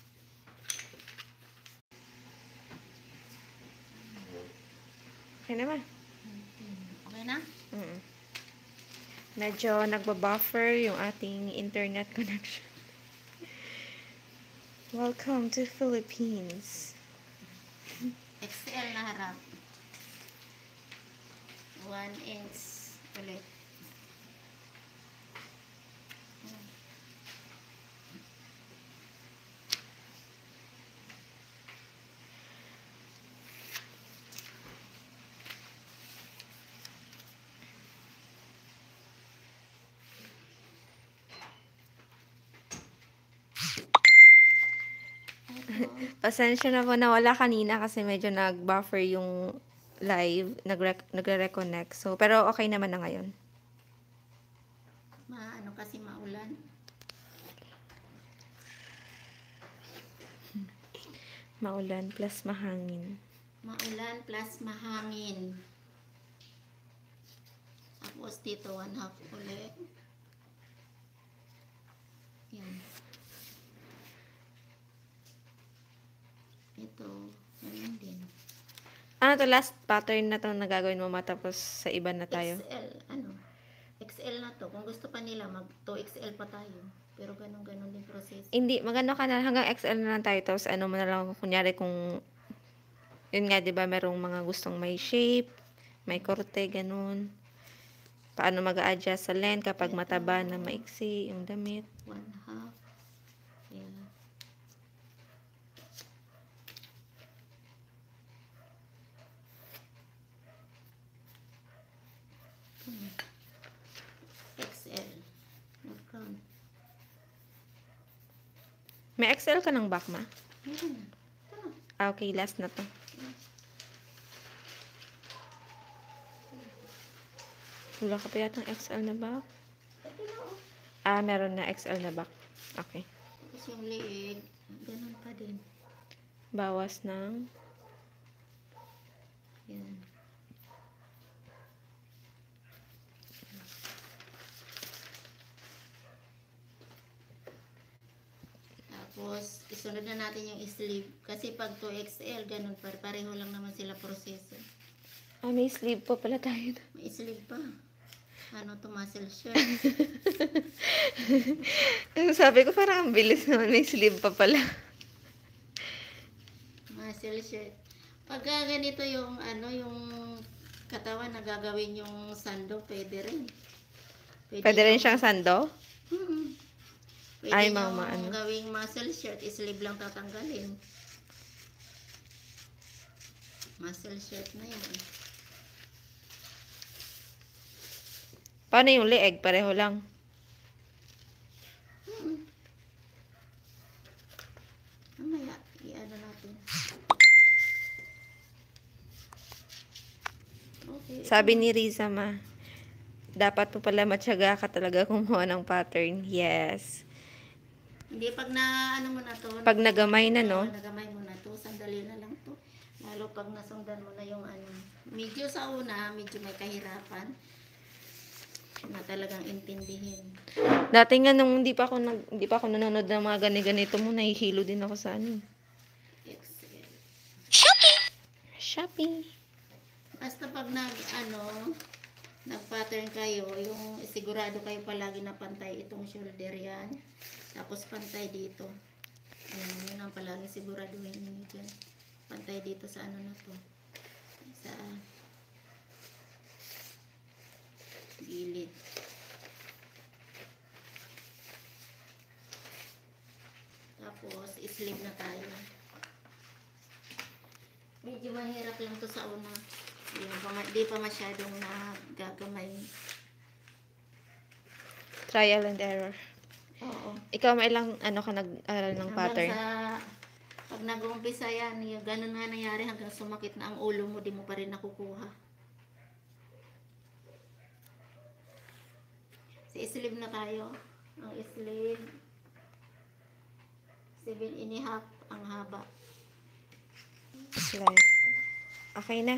Okay naman. Okay na? Mm. Medyo nagbabuffer yung ating internet connection. Welcome to Philippines. X L na harap. One inch ulit. Pasensya na po na wala kanina kasi medyo nag-buffer yung live, nagre- nagre-reconnect. So, pero okay naman na ngayon. Maano kasi maulan. Maulan plus mahangin. Maulan plus mahangin. Tapos dito one half ulit. Yan. Ito, ganun din. Ano to, last pattern na to na gagawin mo matapos sa iba na tayo? X L, ano? X L na to. Kung gusto pa nila, mag two X L pa tayo. Pero ganun-ganun din process. Hindi, magano ka na, hanggang X L na lang tayo, tapos ano mo na lang, kunyari kung, yun nga, di ba, merong mga gustong may shape, may korte, ganun. Paano mag-a-adjust sa length kapag mataba na maiksi yung damit. One half. Yan. Hmm. X L. Nag-count. May X L ka ng back, ma? Meron na. Tara. Ah, okay, last na to. Wala ka pa yatang X L na back? Ito na oh. Ah, meron na X L na back. Okay. Tapos yung leeg, ganun pa din. Bawas ng... Yan. Tapos, isunod na natin yung sleeve. Kasi pag two X L, ganun pa. Pareho lang naman sila proseso. Ah, may sleeve pa pala tayo. May sleeve pa. Ano to, muscle shirt. Sabi ko parang ang bilis naman, may sleeve pa pala. Muscle shirt. Pagka ganito yung, ano, yung katawan na gagawin yung sando, pwede rin. Pwede rin yung- siyang sando? Hmm. Pwede Ay, yung mama, ano? gawing muscle shirt, sleeve lang tatanggalin. Muscle shirt na yan. Paano yung leeg? Pareho lang. Hmm. Mamaya, i-ano natin. Okay. Sabi ni Riza, ma, dapat po pala matyaga ka talaga kumuha ng pattern. Yes. Hindi, pag na, ano mo na to. Pag nagamay na, no? Oo, nagamay mo na to. Sandali na lang to. Lalo pag nasundan mo na yung ano. Medyo sa una, medyo may kahirapan. Na talagang intindihin. Dati nga nung hindi pa ako, nag, hindi pa ako nanonood ng mga gani-ganito mo, nahihilo din ako sa ano. X L. Shopee. Basta pag nag, ano, nag-pattern kayo, yung sigurado kayo palagi na pantay itong shoulder yan. Tapos pantay dito. Ayan, yun ang palagi siguraduhin nyo dyan. Pantay dito sa ano na to. Sa gilid. Tapos, sleeve na tayo. Medyo mahirap lang to sa una. Di pa, ma- di pa masyadong nagagamay. Trial and error. Oo. Ikaw, may ilang ano ka nag-aral ng Hanggang pattern? sa, pag nag-uumpisa yan, yung ganun nga nangyari hanggang sumakit na ang ulo mo, di mo pa rin nakukuha. Sa sleeve na tayo. Ang sleeve, seven and a half ang haba. Slide. Okay na.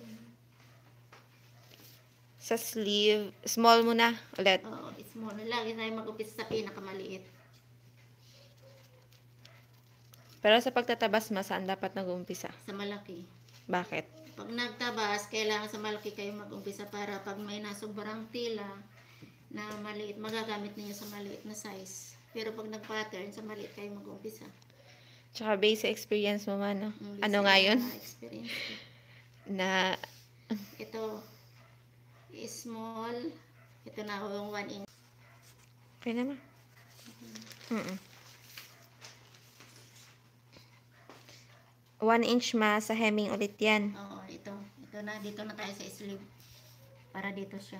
Sa sleeve, small muna ulit. Oo, small. Lagi tayo mag-umpisa sa pinakamaliit. Pero sa pagtatabas, ma, saan dapat nag-uumpisa? Sa malaki. Bakit? Pag nagtabas, kailangan sa malaki kayo mag-umpisa para pag may nasobrang tila na maliit, magagamit ninyo sa maliit na size. Pero pag nag-pattern, sa maliit kayo mag-umpisa. Tsaka basic experience mo, ma, no? Ang Ano basic nga yun? na experience ko. Na, Ito, small. Ito na ako yung one inch. okay na, ma. Mm-mm. One inch, ma, sa hemming ulit yan. Oo, ito. Ito na, dito na tayo sa sleeve. Para dito siya.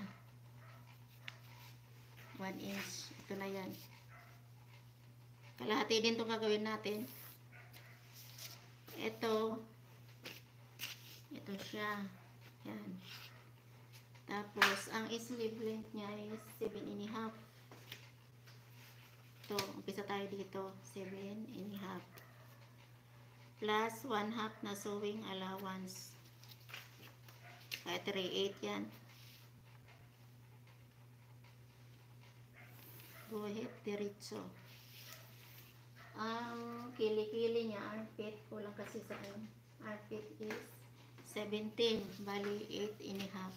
One inch. Ito na yan. Kalahati din itong gagawin natin. ito, ito siya. Yan. Tapos, ang sleeve length niya is seven and a half. Ito, umpisa tayo dito. seven and a half. Plus one half na sewing allowance. Kaya three eight yan. Go ahead, diretso. Ang kili-kili niya, armpit, kulang kasi sa akin. Armpit is seventeen, bali eight and a half.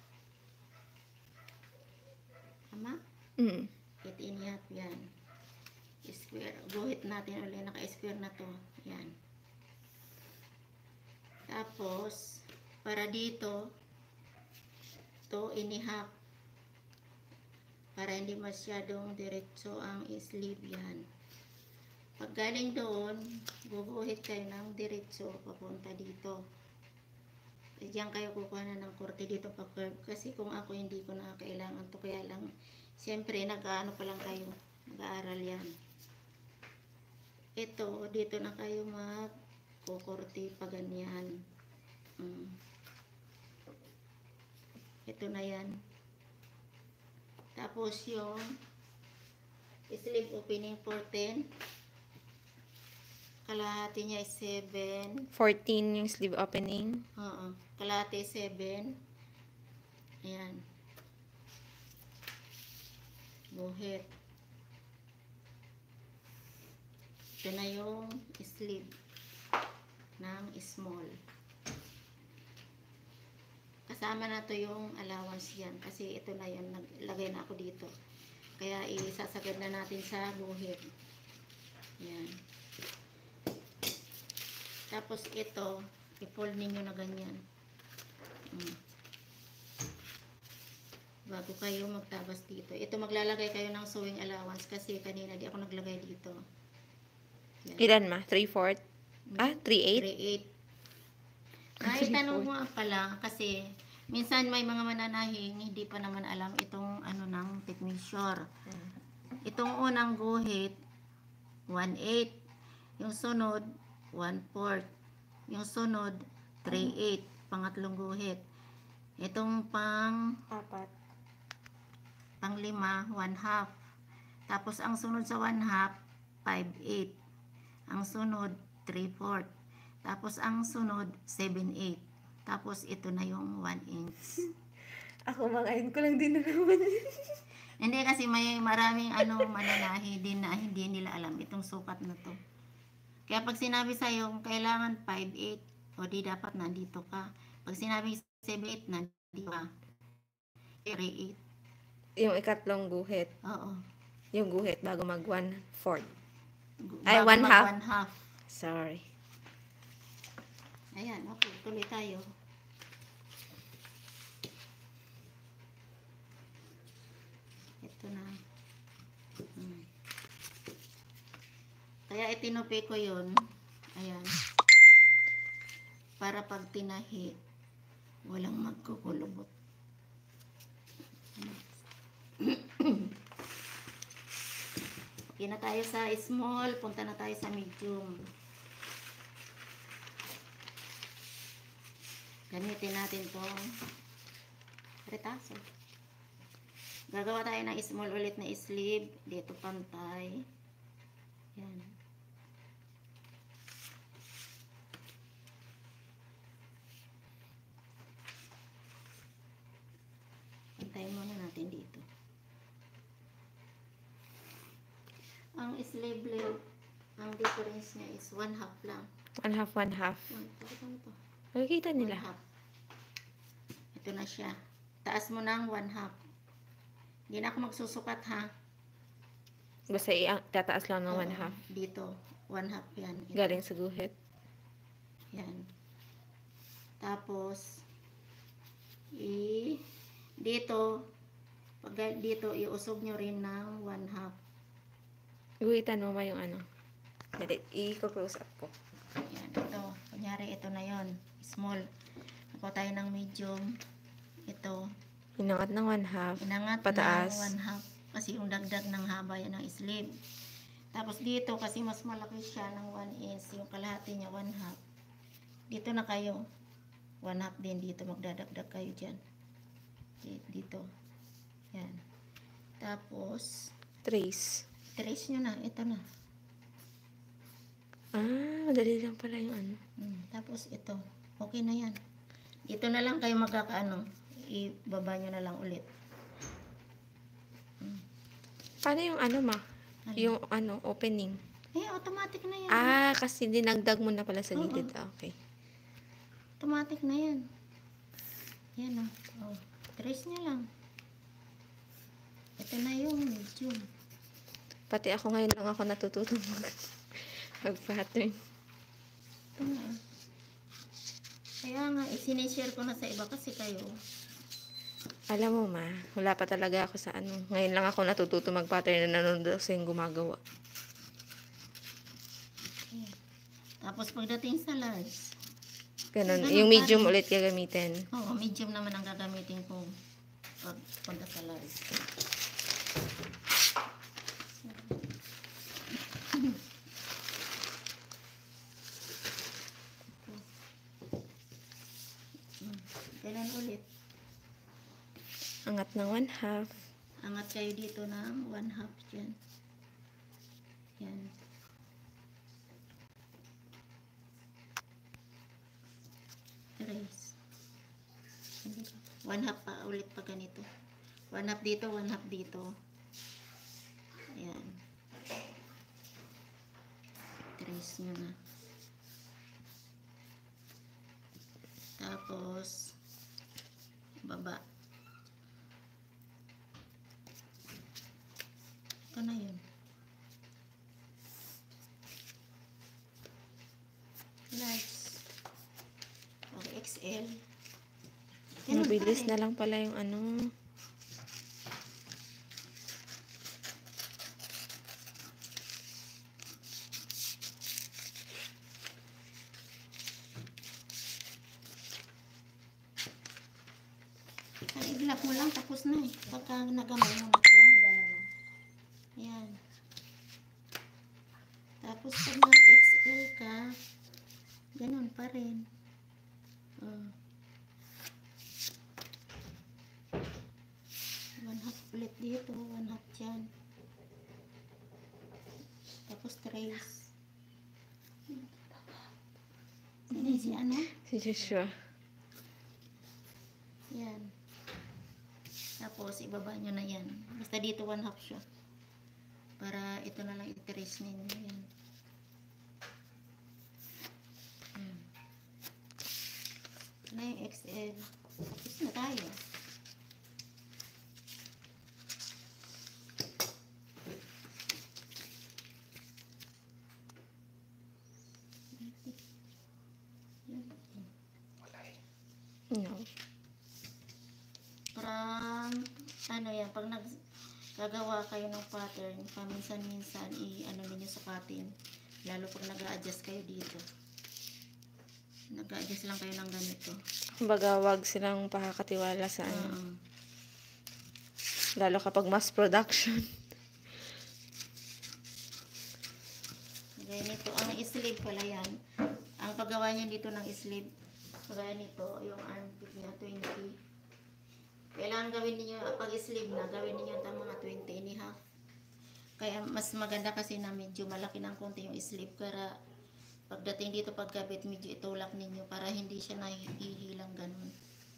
Tama? Mm. eight and a half yan. Square. Guhit natin ulit. Naka-square na to. Yan. Tapos, para dito, two and a half. Para hindi masyadong diretso ang sleeve yan. Pag galing doon, guguhit kayo ng diretso papunta dito. Diyan kayo kukuha na ng korte dito pa curve. Kasi kung ako hindi ko na kailangan to, kaya lang, siyempre, nag-ano pa lang kayo. Nag-aaral yan. Ito, dito na kayo mag-kukorte pa ganyan. Mm. Ito na yan. Tapos yung sleeve opening for ten. Kalahati niya is seven. fourteen yung sleeve opening. Oo. Kalahati seven. Ayan. Buhit. Ito na yung sleeve ng small. Kasama na to yung allowance yan. Kasi ito na yun. Naglagay na ako dito. Kaya isasagad na natin sa buhit. Yan. Tapos ito, i-fold ninyo na ganyan. Hmm. Bago kayo magtabas dito. Ito maglalagay kayo ng sewing allowance kasi kanina di ako naglagay dito. Yan. Ilan ma? three fourths? Ah, three eight? three eight. Ay, tanong mo nga pala kasi minsan may mga mananahing hindi pa naman alam itong ano ng tape measure. Itong unang guhit one eight, yung sunod one fourth, yung sunod three eight, pangatlong guhit. Itong pang Apat. pang lima one half. Tapos ang sunod sa one half five eight. Ang sunod three fourth. Tapos ang sunod seven eight. Tapos ito na yung one inch. Ako mga ko lang din na naman. Hindi kasi may maraming ano mananahi din na hindi nila alam itong sukat na to. Kaya pag sinabi sa'yo kailangan five eight, o di dapat nandito ka. Pag sinabi seven eight, nandito ka. three eight. Yung ikatlong guhit. Oo. Yung guhit bago mag one fourth. Bago Ay, one mag half. one half. Sorry. Ayan, okay. Tuloy tayo. Ito na. Hmm. Kaya itinupi ko yun. Ayan. Para pag tinahi, walang magkukulubot. Okay na tayo sa small. Punta na tayo sa medium. Gamitin natin tong retaso. Gagawa tayo ng small ulit na sleeve. Dito pantay. Yan. Pantayin muna natin dito. Ang sleeve length, ang difference niya is one half lang. One half, one half. One, ito, ito, ito. Makikita nila. One half. Ito na siya. Taas mo ng one half. Hindi na ako magsusukat ha. Basta i-tataas lang ng Oo, one half. Dito. One half yan. Ito. Galing sa guhit. Yan. Tapos, i dito, pag dito, iusog nyo rin ng one half. Guhitan mo ma yung ano. Dali, i-close up ko. Yan. Ito. Kunyari, ito na yon small. Ako tayo ng medium. Ito. Inangat ng one half. Inangat Pataas. ng one half. Kasi yung dagdag ng haba yan ng sleeve. Tapos dito, kasi mas malaki siya ng one inch. Yung kalahati niya, one half. Dito na kayo. One half din dito. Magdadagdag kayo dyan. Di- Dito. Yan. Tapos, Trace. trace nyo na. Ito na. Ah, madali lang pala yung ano. Hmm, Tapos ito. Okay na yan. Dito na lang kayo magkakaano. Ibaba nyo na lang ulit. Paano yung ano, ma? Ano? Yung ano, opening. Eh, automatic na yan. Ah, kasi dinagdag mo na pala sa Oo. gilid. Ah, okay. Automatic na yan. Yan o. Oh. Trace nyo lang. Ito na yung medium. Pati ako ngayon lang ako natututong mag- mag-pattern. Ito na. Kaya nga, isinishare ko na sa iba kasi kayo. Alam mo, ma, wala pa talaga ako sa ano. Ngayon lang ako natututo mag-pattern na nanonood sa yung gumagawa. Ayan. Tapos pagdating sa large, Ganun. Ganun Yung pa medium rin. ulit gagamitin. oo, medium naman ang gagamitin ko pag punta sa large. Hmm, Ganun ulit. Angat ng one half. Angat kayo dito ng one half dyan. Yan. Trace. Hindi ba? One half pa ulit pa ganito. One half dito, one half dito. Ayan. Trace nyo na. Tapos, baba. Ito na yun. Large. Or X L. Ganun Mabilis pa na rin. lang pala yung ano. Ang i-block mo lang, tapos na eh. Pagka nagamay mo na to. Ayan. Tapos pag nag-X L ka, ganun pa rin. Oh. One half ulit dito, one half dyan. Tapos trace. Hindi si ano? Si Joshua. Yan. Tapos, ibaba nyo na yan. Basta dito one half siya. Para ito na lang i-trace ninyo. Yan. Hmm. Ito na yung X L. Tapos na tayo. Wala eh. No. Parang, ano yan, pag naggagawa kayo ng pattern, paminsan-minsan, i-ano ninyo sukatin. Lalo pag nag-a-adjust kayo dito. Nag-a-adjust lang kayo ng ganito. Kumbaga, wag silang pakakatiwala sa ano. Oo. Lalo kapag mass production. Gaya nito, ang sleeve pala yan. Ang paggawa niya dito ng sleeve, kagaya nito, yung armpit niya, twenty. Kailangan gawin niyo pag sleeve na, gawin niyo ang mga twenty and a half. Kaya mas maganda kasi na medyo malaki ng konti yung sleeve para pagdating dito pagkabit, medyo itulak ninyo para hindi siya nahihilang ganun.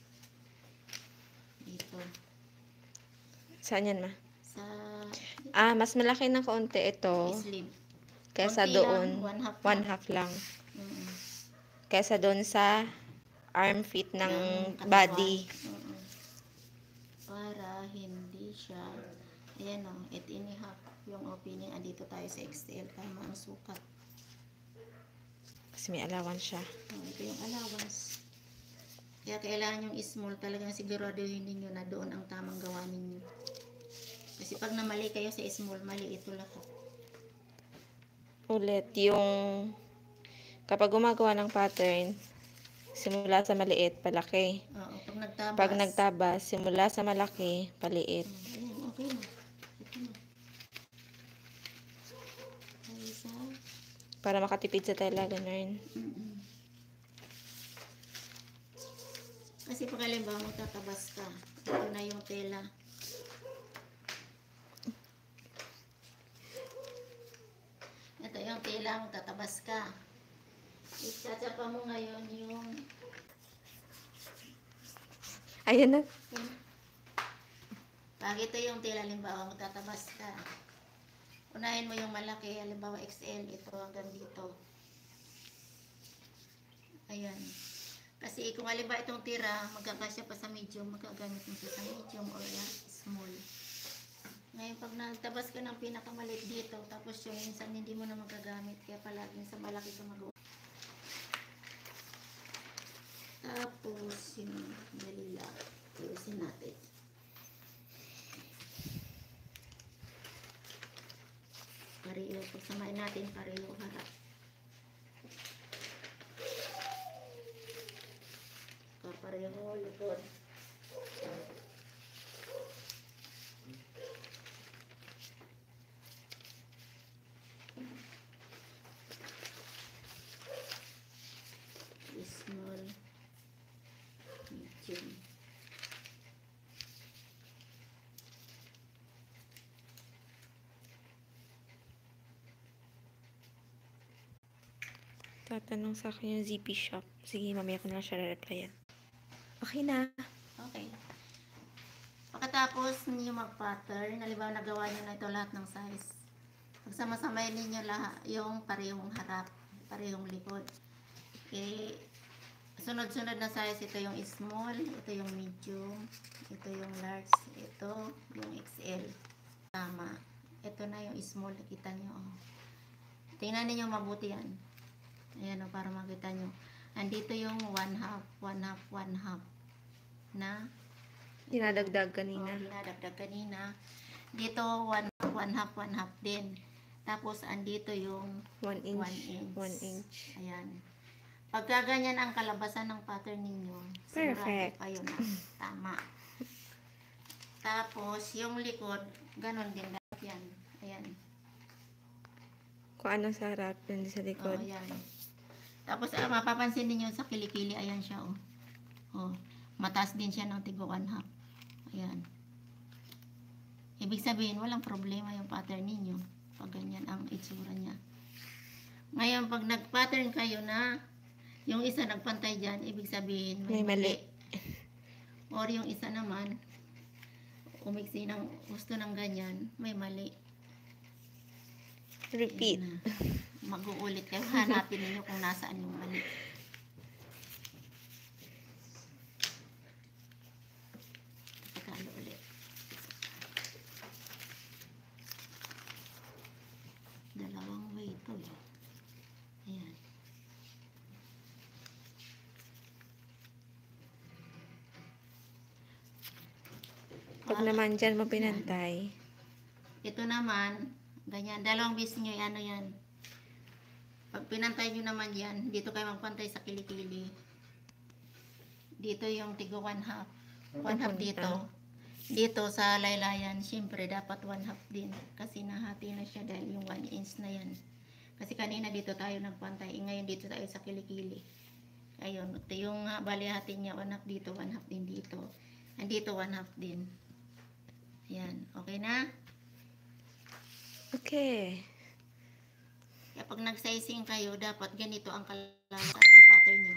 Dito. Saan yan, ma? Sa Ah, mas malaki ng kaunti ito. sleeve. Kaysa Konti doon. lang, one half One lang. half lang. Mm. Kaysa doon sa arm fit ng Ng katawan. body. Mm-mm. Para hindi siya, ayan o, eight and a half yung opening. Andito tayo sa X L, tama ang sukat. Kasi may allowance siya. Oh, ito yung allowance. Kaya kailangan yung small, talagang siguraduhin ninyo na doon ang tamang gawa ninyo. Kasi pag namali kayo sa small, mali ito lahat. Ulit, yung kapag gumagawa ng pattern, simula sa maliit, palaki. Oo, pag nagtabas. Pag nagtabas, simula sa malaki, paliit. Oh, ayan, okay na. Ito na. Tayo sa Para makatipid sa tela, ganun. Mm-mm. Kasi pag halimbawa magtatabas ka, ito na yung tela. Ito yung tela, magtatabas ka. Itsachapa mo ngayon yung Ayan na. pag ito yung tela, halimbawa magtatabas ka. Unahin mo yung malaki, halimbawa X L, ito hanggang dito. Ayan. Kasi kung halimbawa itong tira, magkakasya pa sa medium, magagamit mo siya sa medium or yan, small. Ngayon, pag nagtabas ka ng pinakamalit dito, tapos yung minsan hindi mo na magagamit, kaya palaging sa malaki ka mag Tapos, yung dalila, ayusin natin. Pareho, pagsamahin natin, pareho harap. Pareho likod. Small, medium. Tatanong sa akin yung Z P shop. Sige, mamaya ko na lang siya re-replyan. Okay na. Okay. Pagkatapos ninyo mag-pattern, halimbawa nagawa nyo na ito lahat ng size. Pagsama-samay ninyo lahat yung parehong harap, parehong likod. Okay. Sunod-sunod na size, ito yung small, ito yung medium, ito yung large, ito yung X L. Tama. Ito na yung small, nakita nyo. Oh. Tingnan niyo mabuti yan. Ayan o, para makita nyo. Andito yung one half, one half, one half na Dinadagdag kanina. oh, dinadagdag kanina. Dito, one, one half, one half din. Tapos, andito yung One inch. one inch. One inch. Ayan. Pagka ganyan ang kalabasan ng pattern ninyo, Perfect. sigurado kayo na tama. Tapos, yung likod, ganun din. Dapat yan. Ayan. Kung ano sa harap, hindi sa likod. Oh, ayan. Tapos, ah, mapapansin ninyo sa kilikili, ayan siya, oh. Oh, mataas din siya ng tigo one half. Ayan. Ibig sabihin, walang problema yung pattern ninyo. Pag ganyan ang itsura niya. Ngayon, pag nag-pattern kayo na, yung isa nagpantay dyan, ibig sabihin, may, May mali. Or yung isa naman, umiksi ng gusto ng ganyan, may mali. Repeat. Ayan na. Mag-uulit kayo. Hanapin niyo kung nasaan yung mali. Takalo ulit. Dalawang way ito eh. Ayan. Pag naman dyan mo pinantay, Ito naman, ganyan. Dalawang bis nyo, ano yan. Pag pinantay nyo naman yan, dito kayo magpantay sa kilikili. Dito yung tigo one half. One half dito. Dito sa laylayan, syempre dapat one half din. Kasi nahati na siya dahil yung one inch na yan. Kasi kanina dito tayo nagpantay. Eh, ngayon dito tayo sa kilikili. Ayun, ito yung uh, balihati niya, one half dito, one half din dito. Andito one half din. Ayan, okay na? okay. Kaya pag nag-sizing kayo, dapat ganito ang kalalasan ng pattern nyo.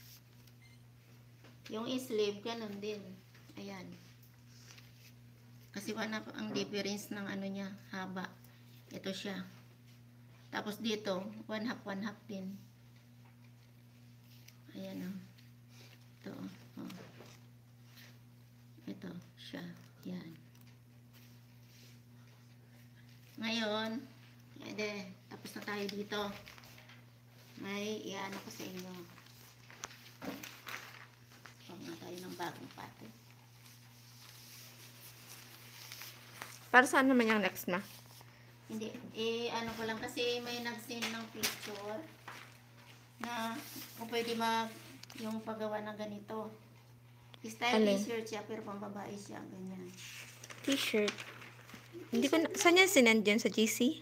Yung sleeve, ganun din. Ayan. Kasi one half ang difference ng ano niya, haba. Ito siya. Tapos dito, one half, one half din. Ayan o. Oh. Ito o. Oh. Ito siya. Yan. Ngayon, ede, tapos na tayo dito. May iano ko sa inyo. Huwag na tayo ng bagong pattern. Para saan naman yung next na? Hindi, eh ano ko lang kasi may nag-send ng picture na kung pwede mag yung paggawa ng ganito. Style Alin? t-shirt siya pero pambabae siya, ganyan. T-shirt. Hindi ko na, saan yan sinend dyan sa G C?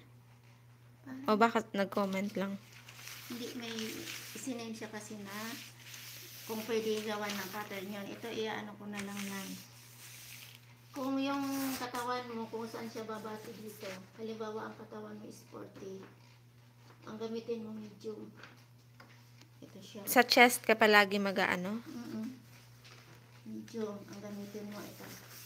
O baka nag-comment lang? Hindi, may isinend siya kasi na kung pwede gawa ng pattern yun. Ito, iaano ko na lang yan. Kung yung katawan mo, kung saan siya babase dito, halimbawa ang katawan mo is forty, ang gamitin mo medium. Ito siya. Sa chest ka palagi mag-ano? Mm-mm. Medium, ang gamitin mo ito.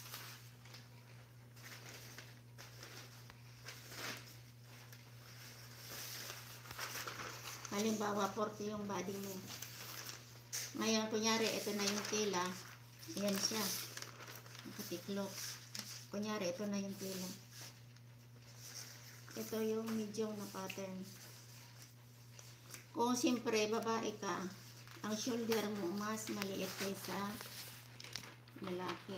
Halimbawa, forty yung body mo. Ngayon, kunyari, ito na yung tela. Ayan siya. Nakatiklop. Kunyari, ito na yung tela. Ito yung medium na pattern. Kung siyempre, babae ka, ang shoulder mo mas maliit kaysa lalaki.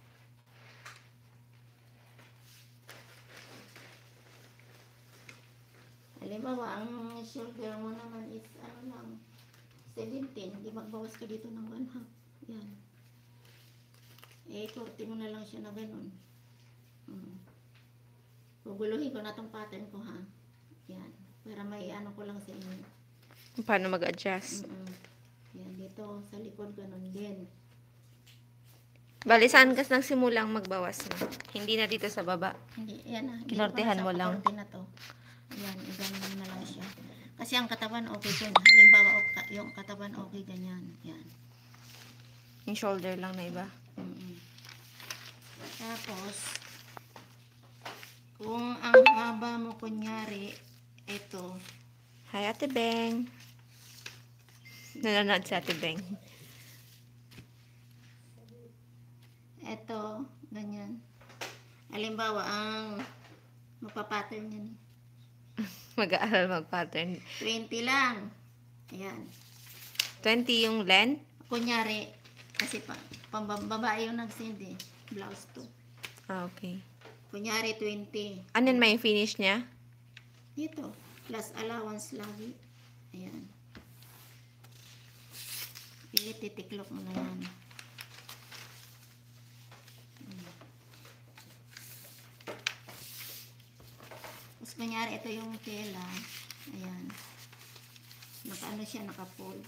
Halimbawa, ang shoulder mo naman is ano lang, seventeen. Hindi magbawas ka dito ng one half. Yan. Eh, forty mo na lang siya na ganun. Hmm. Guguluhin ko na tong pattern ko, ha. Yan. Para may ano ko lang sa inyo. Paano mag-adjust? Mm-mm. Yan, dito sa likod ganun din. Bali, saan ka nagsimulang magbawas na? Hindi na dito sa baba. Hindi, yan na. Dito Kinortehan pa mo sa lang. korte na to. Yan, ganun na lang siya. Kasi ang katawan okay dyan. Halimbawa, o- yung katawan okay ganyan. Yan. Yung shoulder lang na iba. Mm-mm. Tapos, kung ang haba mo kunyari, ito, Hi, Ate Beng. Nanonood si Ate Beng. ito, ganyan. Halimbawa, ang magpapattern yan. Mag-aaral mag-pattern. twenty lang. Ayan. twenty yung length? Kunyari, kasi pa, pambabae yung nagsend eh. Blouse to. Ah, okay. Kunyari, twenty. Ano yun, may finish niya? Dito. Plus allowance lagi. Ayan. Pilit, titiklop mo na yan. Hmm. Tapos kunyari, ito yung tela. Ayan. Naka-ano siya, naka-fold.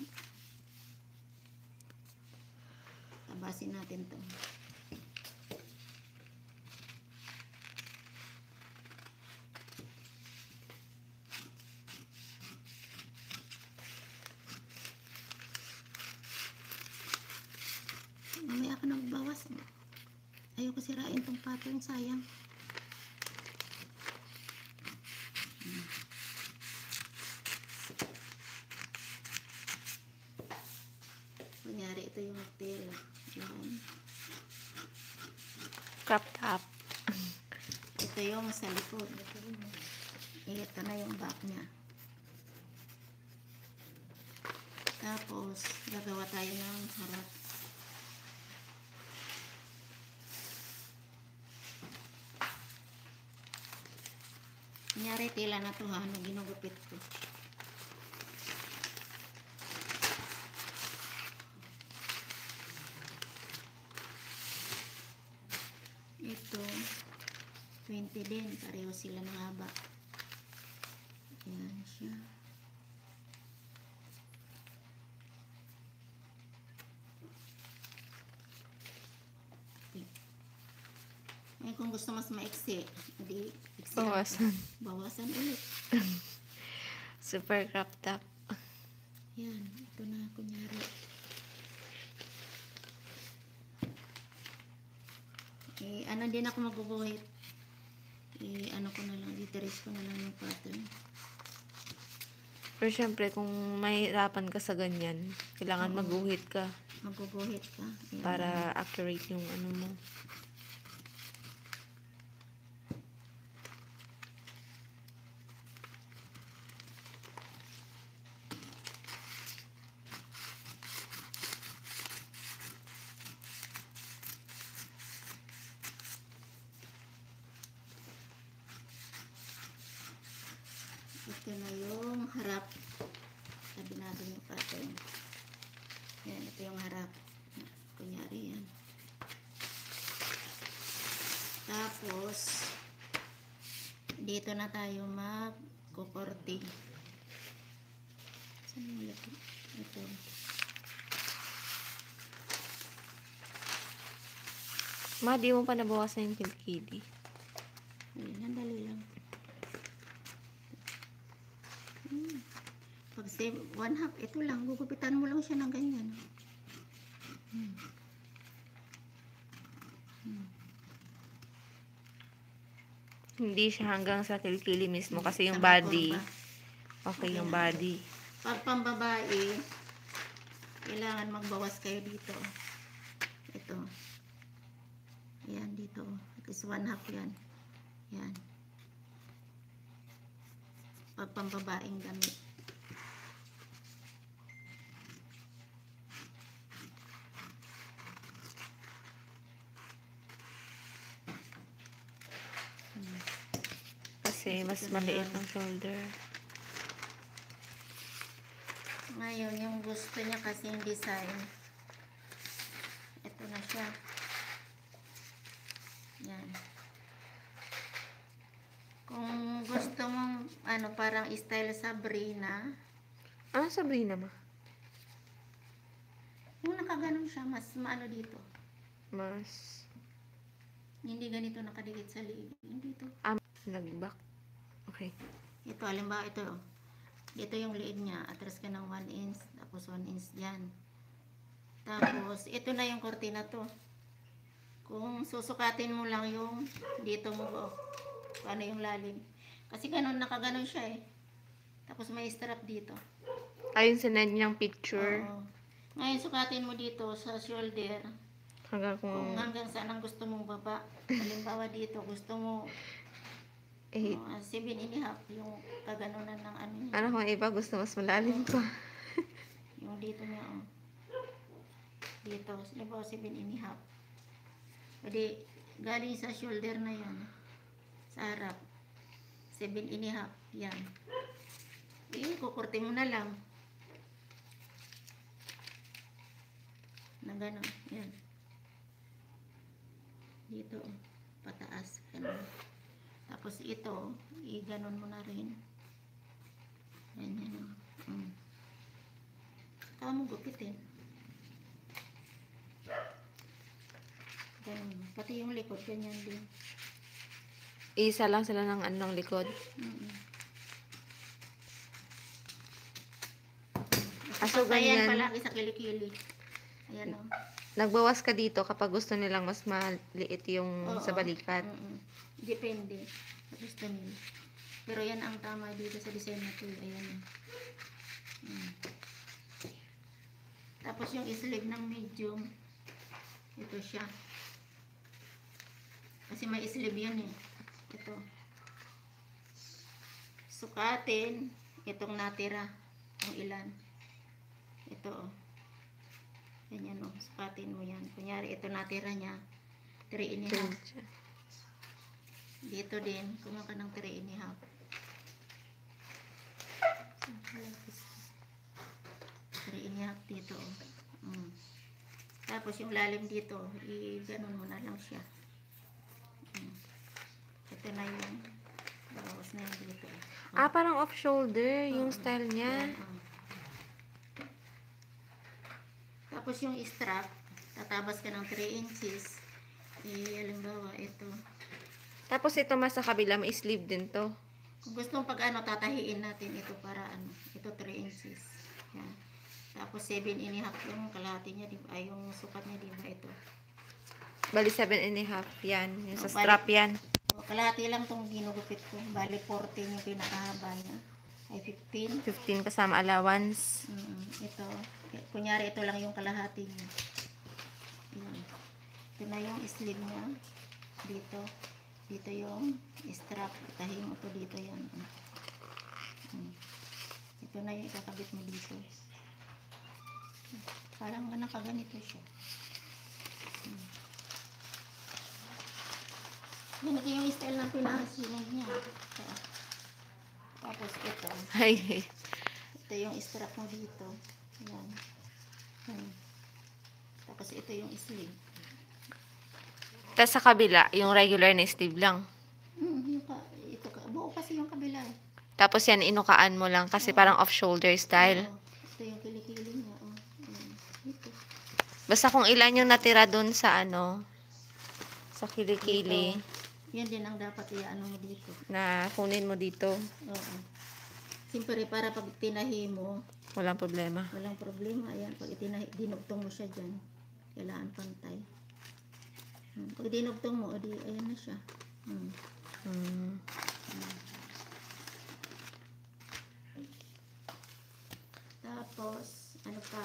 Tabasin natin to. Mamaya ka nagbawas. Ayoko sirain tong pattern, sayang. Hmm. Kunyari, ito yung tela. Yan. Crop top. Ito yung sa likod. Ito na yung back niya. Tapos, gagawa tayo ng harap. Kunyari, tela na to, ha, na ginugupit ko. Ito, twenty din. Pareho sila ng haba. Ayan siya. Okay. Ngayon, kung gusto mas maiksi, hindi iksi. Bawasan. Bawasan ulit. Super crop top. Yan, ito na, kunyari. Eh, ano din ako magbubuhit. Eh, ano ko na lang, diteres ko na lang yung pattern. Pero syempre, kung mahirapan ka sa ganyan, kailangan Oo. mag-uhit ka Magbubuhit ka. Ayan. para accurate yung ano mo. Ito na yung harap. Sabi natin yung pattern. Yan, ito yung harap. Kunyari yan. Tapos, dito na tayo mag-kukorte. Saan yung lagi? Ito. Ma, di mo pa nabawasan yung kilikili. Ayan, dali lang. Hmm. Pag save one half, ito lang. Gugupitan mo lang siya ng ganyan. Hmm. Hmm. Hindi siya hanggang sa kilikili mismo kasi yung Sa body. kurba. Okay, Okay yung na. body. Pag pambabae, kailangan magbawas kayo dito. Ito. Yan, dito. At least one half yan. Yan. Pag pambabaeng damit. Kasi mas maliit ang shoulder. Ngayon, yung gusto niya kasi yung design. Ito na siya. Yan. Kung gusto mong, ano, parang style Sabrina, Ah, Sabrina ma. yung nakaganon siya, mas maano dito. Mas Hindi ganito nakadikit sa liig. Hindi ito. ah, nag-back. Okay. Ito, halimbawa, ito. Ito yung liig niya. Atras ka ng one inch. Tapos one inch dyan. Tapos, ito na yung kortina to. Kung susukatin mo lang yung dito mo go. Paano yung lalim. Kasi ganon, nakaganon siya eh. Tapos may strap dito. Ayun sa net niyang picture. Oo. Ngayon, sukatin mo dito sa shoulder. Hanggang Kung kung hanggang saan ang gusto mong baba. Halimbawa dito, gusto mo eh, uh, seven and a half yung kaganunan ng ano niya. ano kung iba gusto mas malalim pa. Yung dito niya, oh. Dito, halimbawa seven and a half. Pwede, galing sa shoulder na yan. Sa harap. seven and a half. Yan. Eh, kukurti mo na lang. Na gano'n. Yan. Dito, oh. Pataas. Ganun. Tapos ito, i-ganon mo na rin. Ganyan, oh. Mm. Saka mo gupitin. Ganun. Pati yung likod, ganyan din. Isa lang sila ng ano ng likod. Mm-mm. Ah, so Ayan ganyan. palagi sa kilikili. Ayan, oh. Nagbawas ka dito kapag gusto nilang mas maliit yung Oo. sa balikat. Mm-mm. Depende sa gusto nila. Pero yan ang tama dito sa design na to. Ayan. Mm. Tapos yung sleeve ng medium, ito siya. Kasi may sleeve yan eh. Ito. Sukatin itong natira. Kung ilan. Ito oh. Ganyan oh. Sukatin mo yan. Kunyari ito natira niya. three and a half. Dito din, kumuha ka ng three and a half. three and a half dito. Mm. Tapos yung lalim dito, i-ganon mo na lang siya. Mm. Ito na yung bawas na yung dito. Ah, parang off shoulder yung Oo. style niya. Yan, oh. Tapos yung strap, tatabas ka ng three inches. Eh, halimbawa, ito. Tapos ito mas sa kabila, may sleeve din to. Kung gusto mong pag ano, tatahiin natin ito para ano, ito three inches. Yan. Tapos seven and a half yung kalahati niya, diba? Ay, yung sukat niya, diba? Ito. Bali seven and a half yan. Yung sa Oh, bali- strap yan. O, kalahati lang itong ginugupit ko. Bali fourteen yung pinakahaba niya. Ay fifteen. fifteen kasama allowance. Mm, ito. Kunyari, ito lang yung kalahati niya. Yan. Ito na yung sleeve niya. Dito. Dito yung strap. Itahin mo to dito yan. Mm. Ito na yung ikakabit mo dito. Parang nakaganito siya. Mm. Ganito yung style ng pinakasinag niya. Tapos ito. Ay, Ito yung strap mo dito. Yan. Hmm. Tapos ito yung sleeve. tapos sa kabila, yung regular na sleeve lang. Hmm, yung ka, ito ka. Buo kasi yung kabila eh. Tapos yan, inukaan mo lang kasi parang off shoulder style. Oo. Ito yung kilikili niya. Oh. Ayan. Ito. Basta kung ilan yung natira dun sa ano, sa kilikili Yan din ang dapat i-ano mo dito. na kunin mo dito. Oo. Siyempre, para pag tinahi mo, Walang problema. walang problema. Ayan, pag itinahi, dinugtong mo siya dyan. Kailangan pantay. Hmm. Pag dinugtong mo, edi, ayan na siya. Hmm. Hmm. Tapos, ano pa?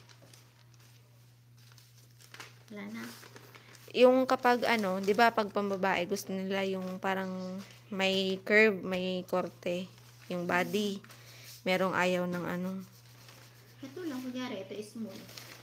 Wala na. Yung kapag ano, 'di ba pag pambabae gusto nila yung parang may curve, may korte, yung body. Merong ayaw ng ano. Ito lang, kunyari, ito is small.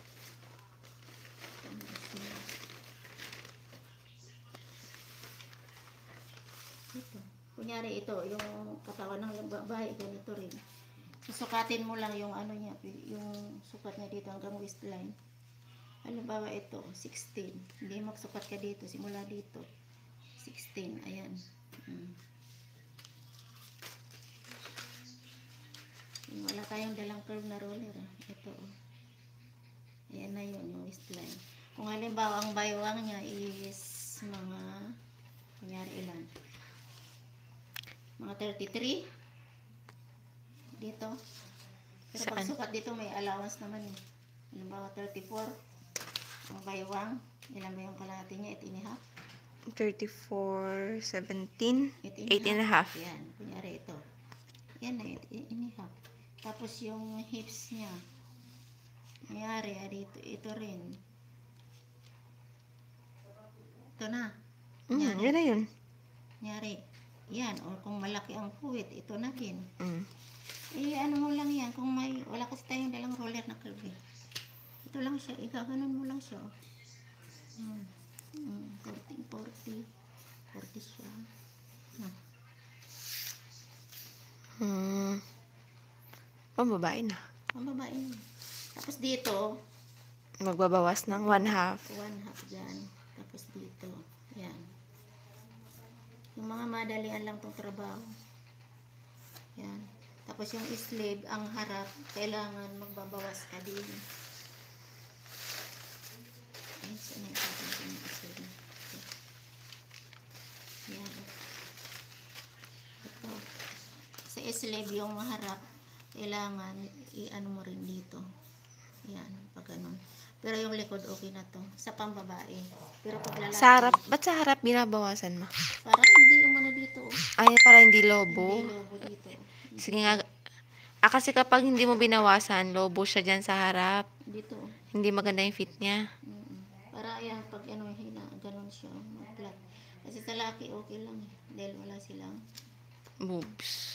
Ito. Kunyari, ito, yung katawan ng babae, ganito rin. Susukatin mo lang yung ano niya, yung sukat niya dito hanggang waistline. Halimbawa ito, sixteen. Hindi magsukat ka dito, simula dito. sixteen, ayan. Hmm. Wala tayong dalang curve na roller. Eh. Ito, oh. Ayan na yun, yung waistline. Kung halimbawa ang baywang niya is mga, kunyari ilan? Mga thirty-three. Dito. Pero Saan? pag sukat dito may allowance naman eh. Halimbawa thirty-four. Ang baywang, ilan ba yung kalahati niya? eight and a half? thirty-four, seventeen, eight eight and a half. Yan, kunyari ito. Yan na, eight and a half. Tapos yung hips niya, kunyari, ah, dito, ito rin. Ito na. Mm, Yan. yun na yun. Kunyari, yan. O kung malaki ang puwit, ito na din. Mm. Eh, ano mo lang yan. Kung may, wala kasi tayong dalang roller na curve. eh. Ito lang siya. Igaganon mo lang siya. Hmm. Hmm. forty, forty. forty siya. Hmm. Hmm. Pambabae na. Ang babae niya. Tapos dito, Magbabawas ng one half. one half dyan. Tapos dito. Yan. Yung mga madalian lang tong trabaho. Yan. Tapos yung sleeve, ang harap, kailangan magbabawas ka din. Ay, saan yung ating yung sleeve? Yan. Ito. Sa sleeve, yung harap, kailangan i-ano mo rin dito. Yan, pag ganun. Pero yung likod, okay na to. Sa pambabae. Pero pag lalaki, Sa harap, ba't sa harap binabawasan mo? parang hindi umano dito. oh. Ay, para hindi lobo. Hindi lobo dito. Sige nga. Ah, kasi kapag hindi mo binawasan, lobo siya dyan sa harap. Dito. Hindi maganda yung fit niya. Mm-mm. Para yan, pag ano, hina, ganun siya, mag-flat. Kasi sa laki, okay lang eh. Dahil wala silang. Boobs.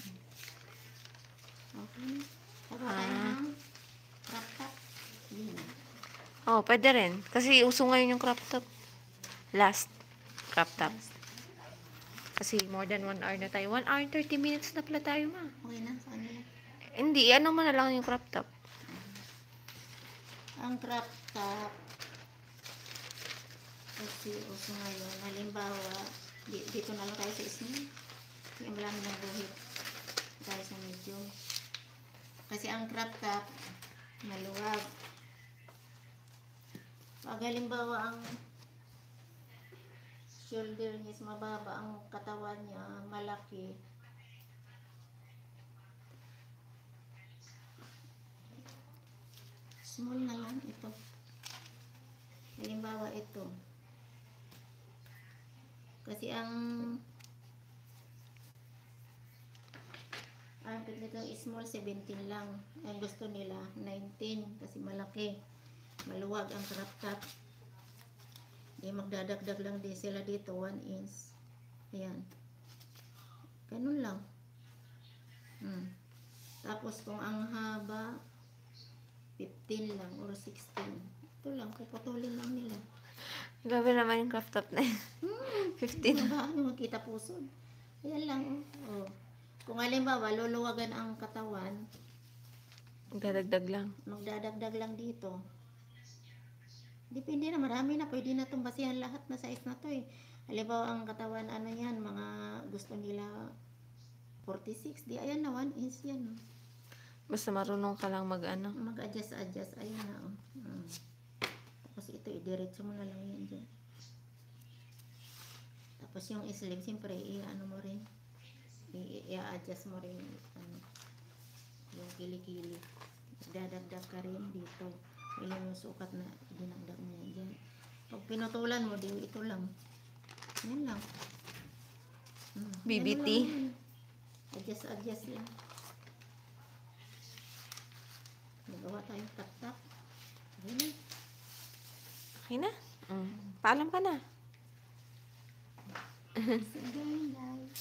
Okay. Tapos tayo Ah. ng crop top. Yun. Oh, pwede rin. Kasi uso ngayon yung crop top. Last. Crop top. Kasi more than one hour na tayo. one hour and thirty minutes na pala tayo, ma. Okay na sa kanila. Hindi, ano mo na lang yung crop top. Ang crop top, kasi uso ngayon, halimbawa, di, dito na lang tayo sa isnin. Yung marami ng buhit. Tayo sa medium. Kasi ang crop top, maluwag. Pag halimbawa ang shoulder niya is mababa, ang katawan niya malaki. Small na lang ito. Halimbawa ito. Kasi ang ang dito small seventeen lang. Ang gusto nila nineteen kasi malaki. Maluwag ang crop top. Di magdadagdag lang din sila dito one inch. Ayan. Ganun lang. Hmm. Tapos kung ang haba fifteen lang or sixteen. Ito lang, puputulin lang nila. Grabe naman yung crop top na yun. Hmm. fifteen. Diba? Makita pusod. Ayan lang. Oh. Oh. Kung halimbawa, luluwagan ang katawan, Magdadagdag lang. magdadagdag lang dito. Depende na, marami na. Pwede na itong basihan lahat na size na to eh. Halimbawa, ang katawan, ano yan, mga gusto nila forty-six. Di, ayan na, one inch yan. Oh. Basta marunong ka lang mag-ano. Mag-adjust-adjust. Ayan na. Oh. Hmm. Tapos ito, idiretso mo na lang yan dyan. Tapos yung sleeve, siyempre, i-ano mo rin. I- I-adjust mo rin ano, yung kilikili. Dadagdag ka rin dito. Ilan yung sukat na dinagdag niya dyan. Pag pinutulan mo, di ito lang. Yan lang. Hmm. B B T. Yan lang yan. Adjust, adjust lang. Magawa tayong tak-tak. Ganun. Okay na? Mm. Paalam ka na. So, ganun, guys.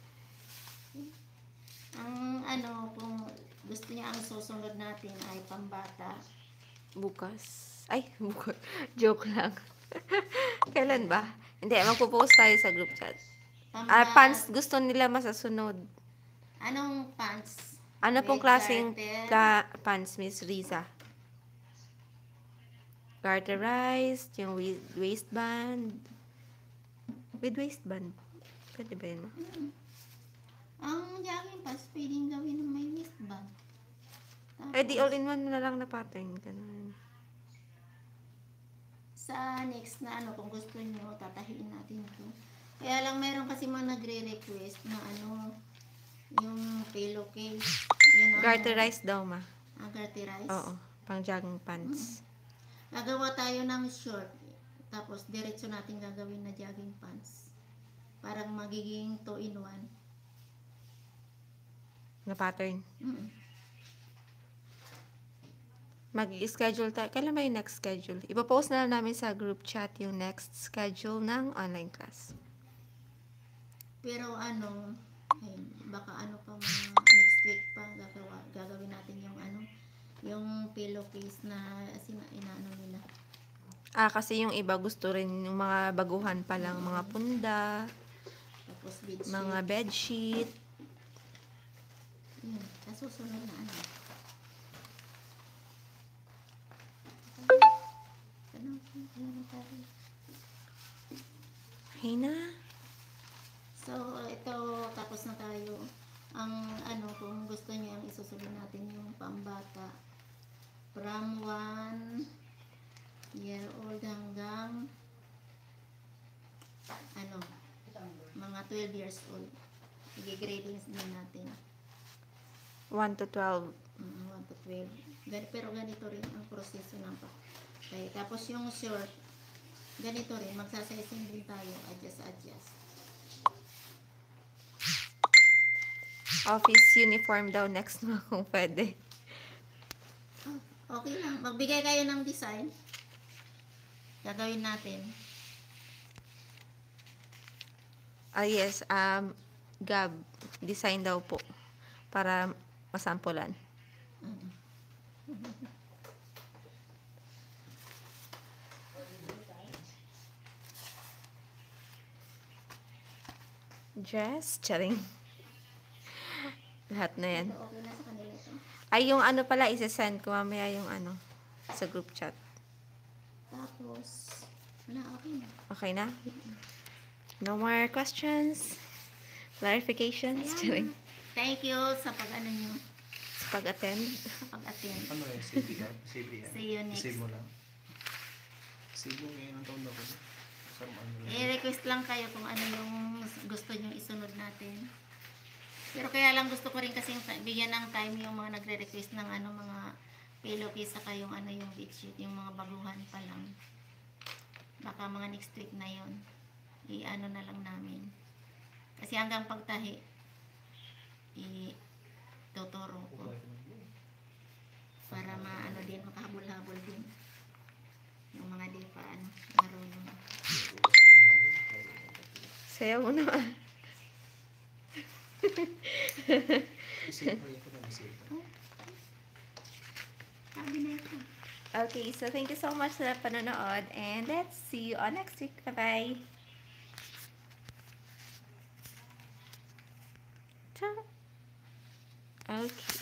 Ang ano, kung gusto niya ang susunod natin ay pambata. Bukas. Ay, bukas. Joke lang. Kailan ba? Hindi, magpo-post tayo sa group chat. Ah, Pamba- pants gusto nila masasunod. Anong pants? Ano pong With klaseng garter? pla- pants, Miss Riza? Garterized, yung wi- waistband. With waistband. Pwede ba yun? Hmm. Ang jogging pants, pwedeng gawin ng may waistband. Tapos, Eh, di all-in-one na lang na pattern. Ganun. sa next na ano, kung gusto nyo, tatahiin natin ito. Kaya lang meron kasi mga nagre-request na ano, yung pillowcase. Yun ang- Garterized daw, ma. Ah, garterized? Oo. Pang jogging pants. Gagawa tayo ng short. Tapos, diretso natin gagawin na jogging pants. Parang magiging two in one. Na pattern. Mm. Mag-schedule tayo. Kailan ba yung next schedule? Ipapost na lang namin sa group chat yung next schedule ng online class. Pero ano, ayun, baka ano pa mga next week pa gagawa, gagawin natin yung ano, yung pillowcase na sina, inaano nila. Ah, kasi yung iba gusto rin yung mga baguhan pa lang, mga punda, Tapos bedsheet. mga bedsheet. Yun, kasusunod na ano. Ano, ano na tayo? Okay na. So, ito, tapos na tayo. Ang ano, kung gusto niyo ang isusunod natin yung pambata. From one year old hanggang ano, mga twelve years old. I-gradings din natin. one to twelve. Mm, one to twelve. Gan- pero ganito rin ang proseso ng pa. Okay, tapos yung short, ganito rin, magsasizing din tayo, adjust, adjust. Office uniform daw next month kung pwede. Oh, okay lang, magbigay kayo ng design. Gagawin natin. Ah, yes. Um, Gab, design daw po. Para masampulan. Dress? Charing. Lahat na yan. Ito, okay na sa kanila ito. Ay, yung ano pala, isa-send ko mamaya yung ano, sa group chat. Tapos, wala, okay na. Okay na? No more questions? Clarifications? Charing. Thank you sa pag-ano nyo, Sa pag-attend. sa pag-attend. Ano yun? Save ka? Save yan? See you next. Save mo lang. Save mo ngayon ang taon na ko. Sa ano lang. I-request lang kayo kung ano yung gusto nyo isunod natin. Pero kaya lang gusto ko rin kasi bigyan ng time yung mga nagre-request ng ano, mga pillowcase saka yung ano, yung bedsheet, yung mga baguhan pa lang. Baka mga next week na yon i-ano na lang namin. Kasi hanggang pagtahi, i-tuturo ko. Para maano din, makahabol-habol din. Yung mga di pa, ano, marunong. Sayaw mo naman. Save mo ito na. Save mo. Sabi na ito. Okay, so thank you so much sa panonood and let's see you on next week. Bye-bye. Ciao. Okay.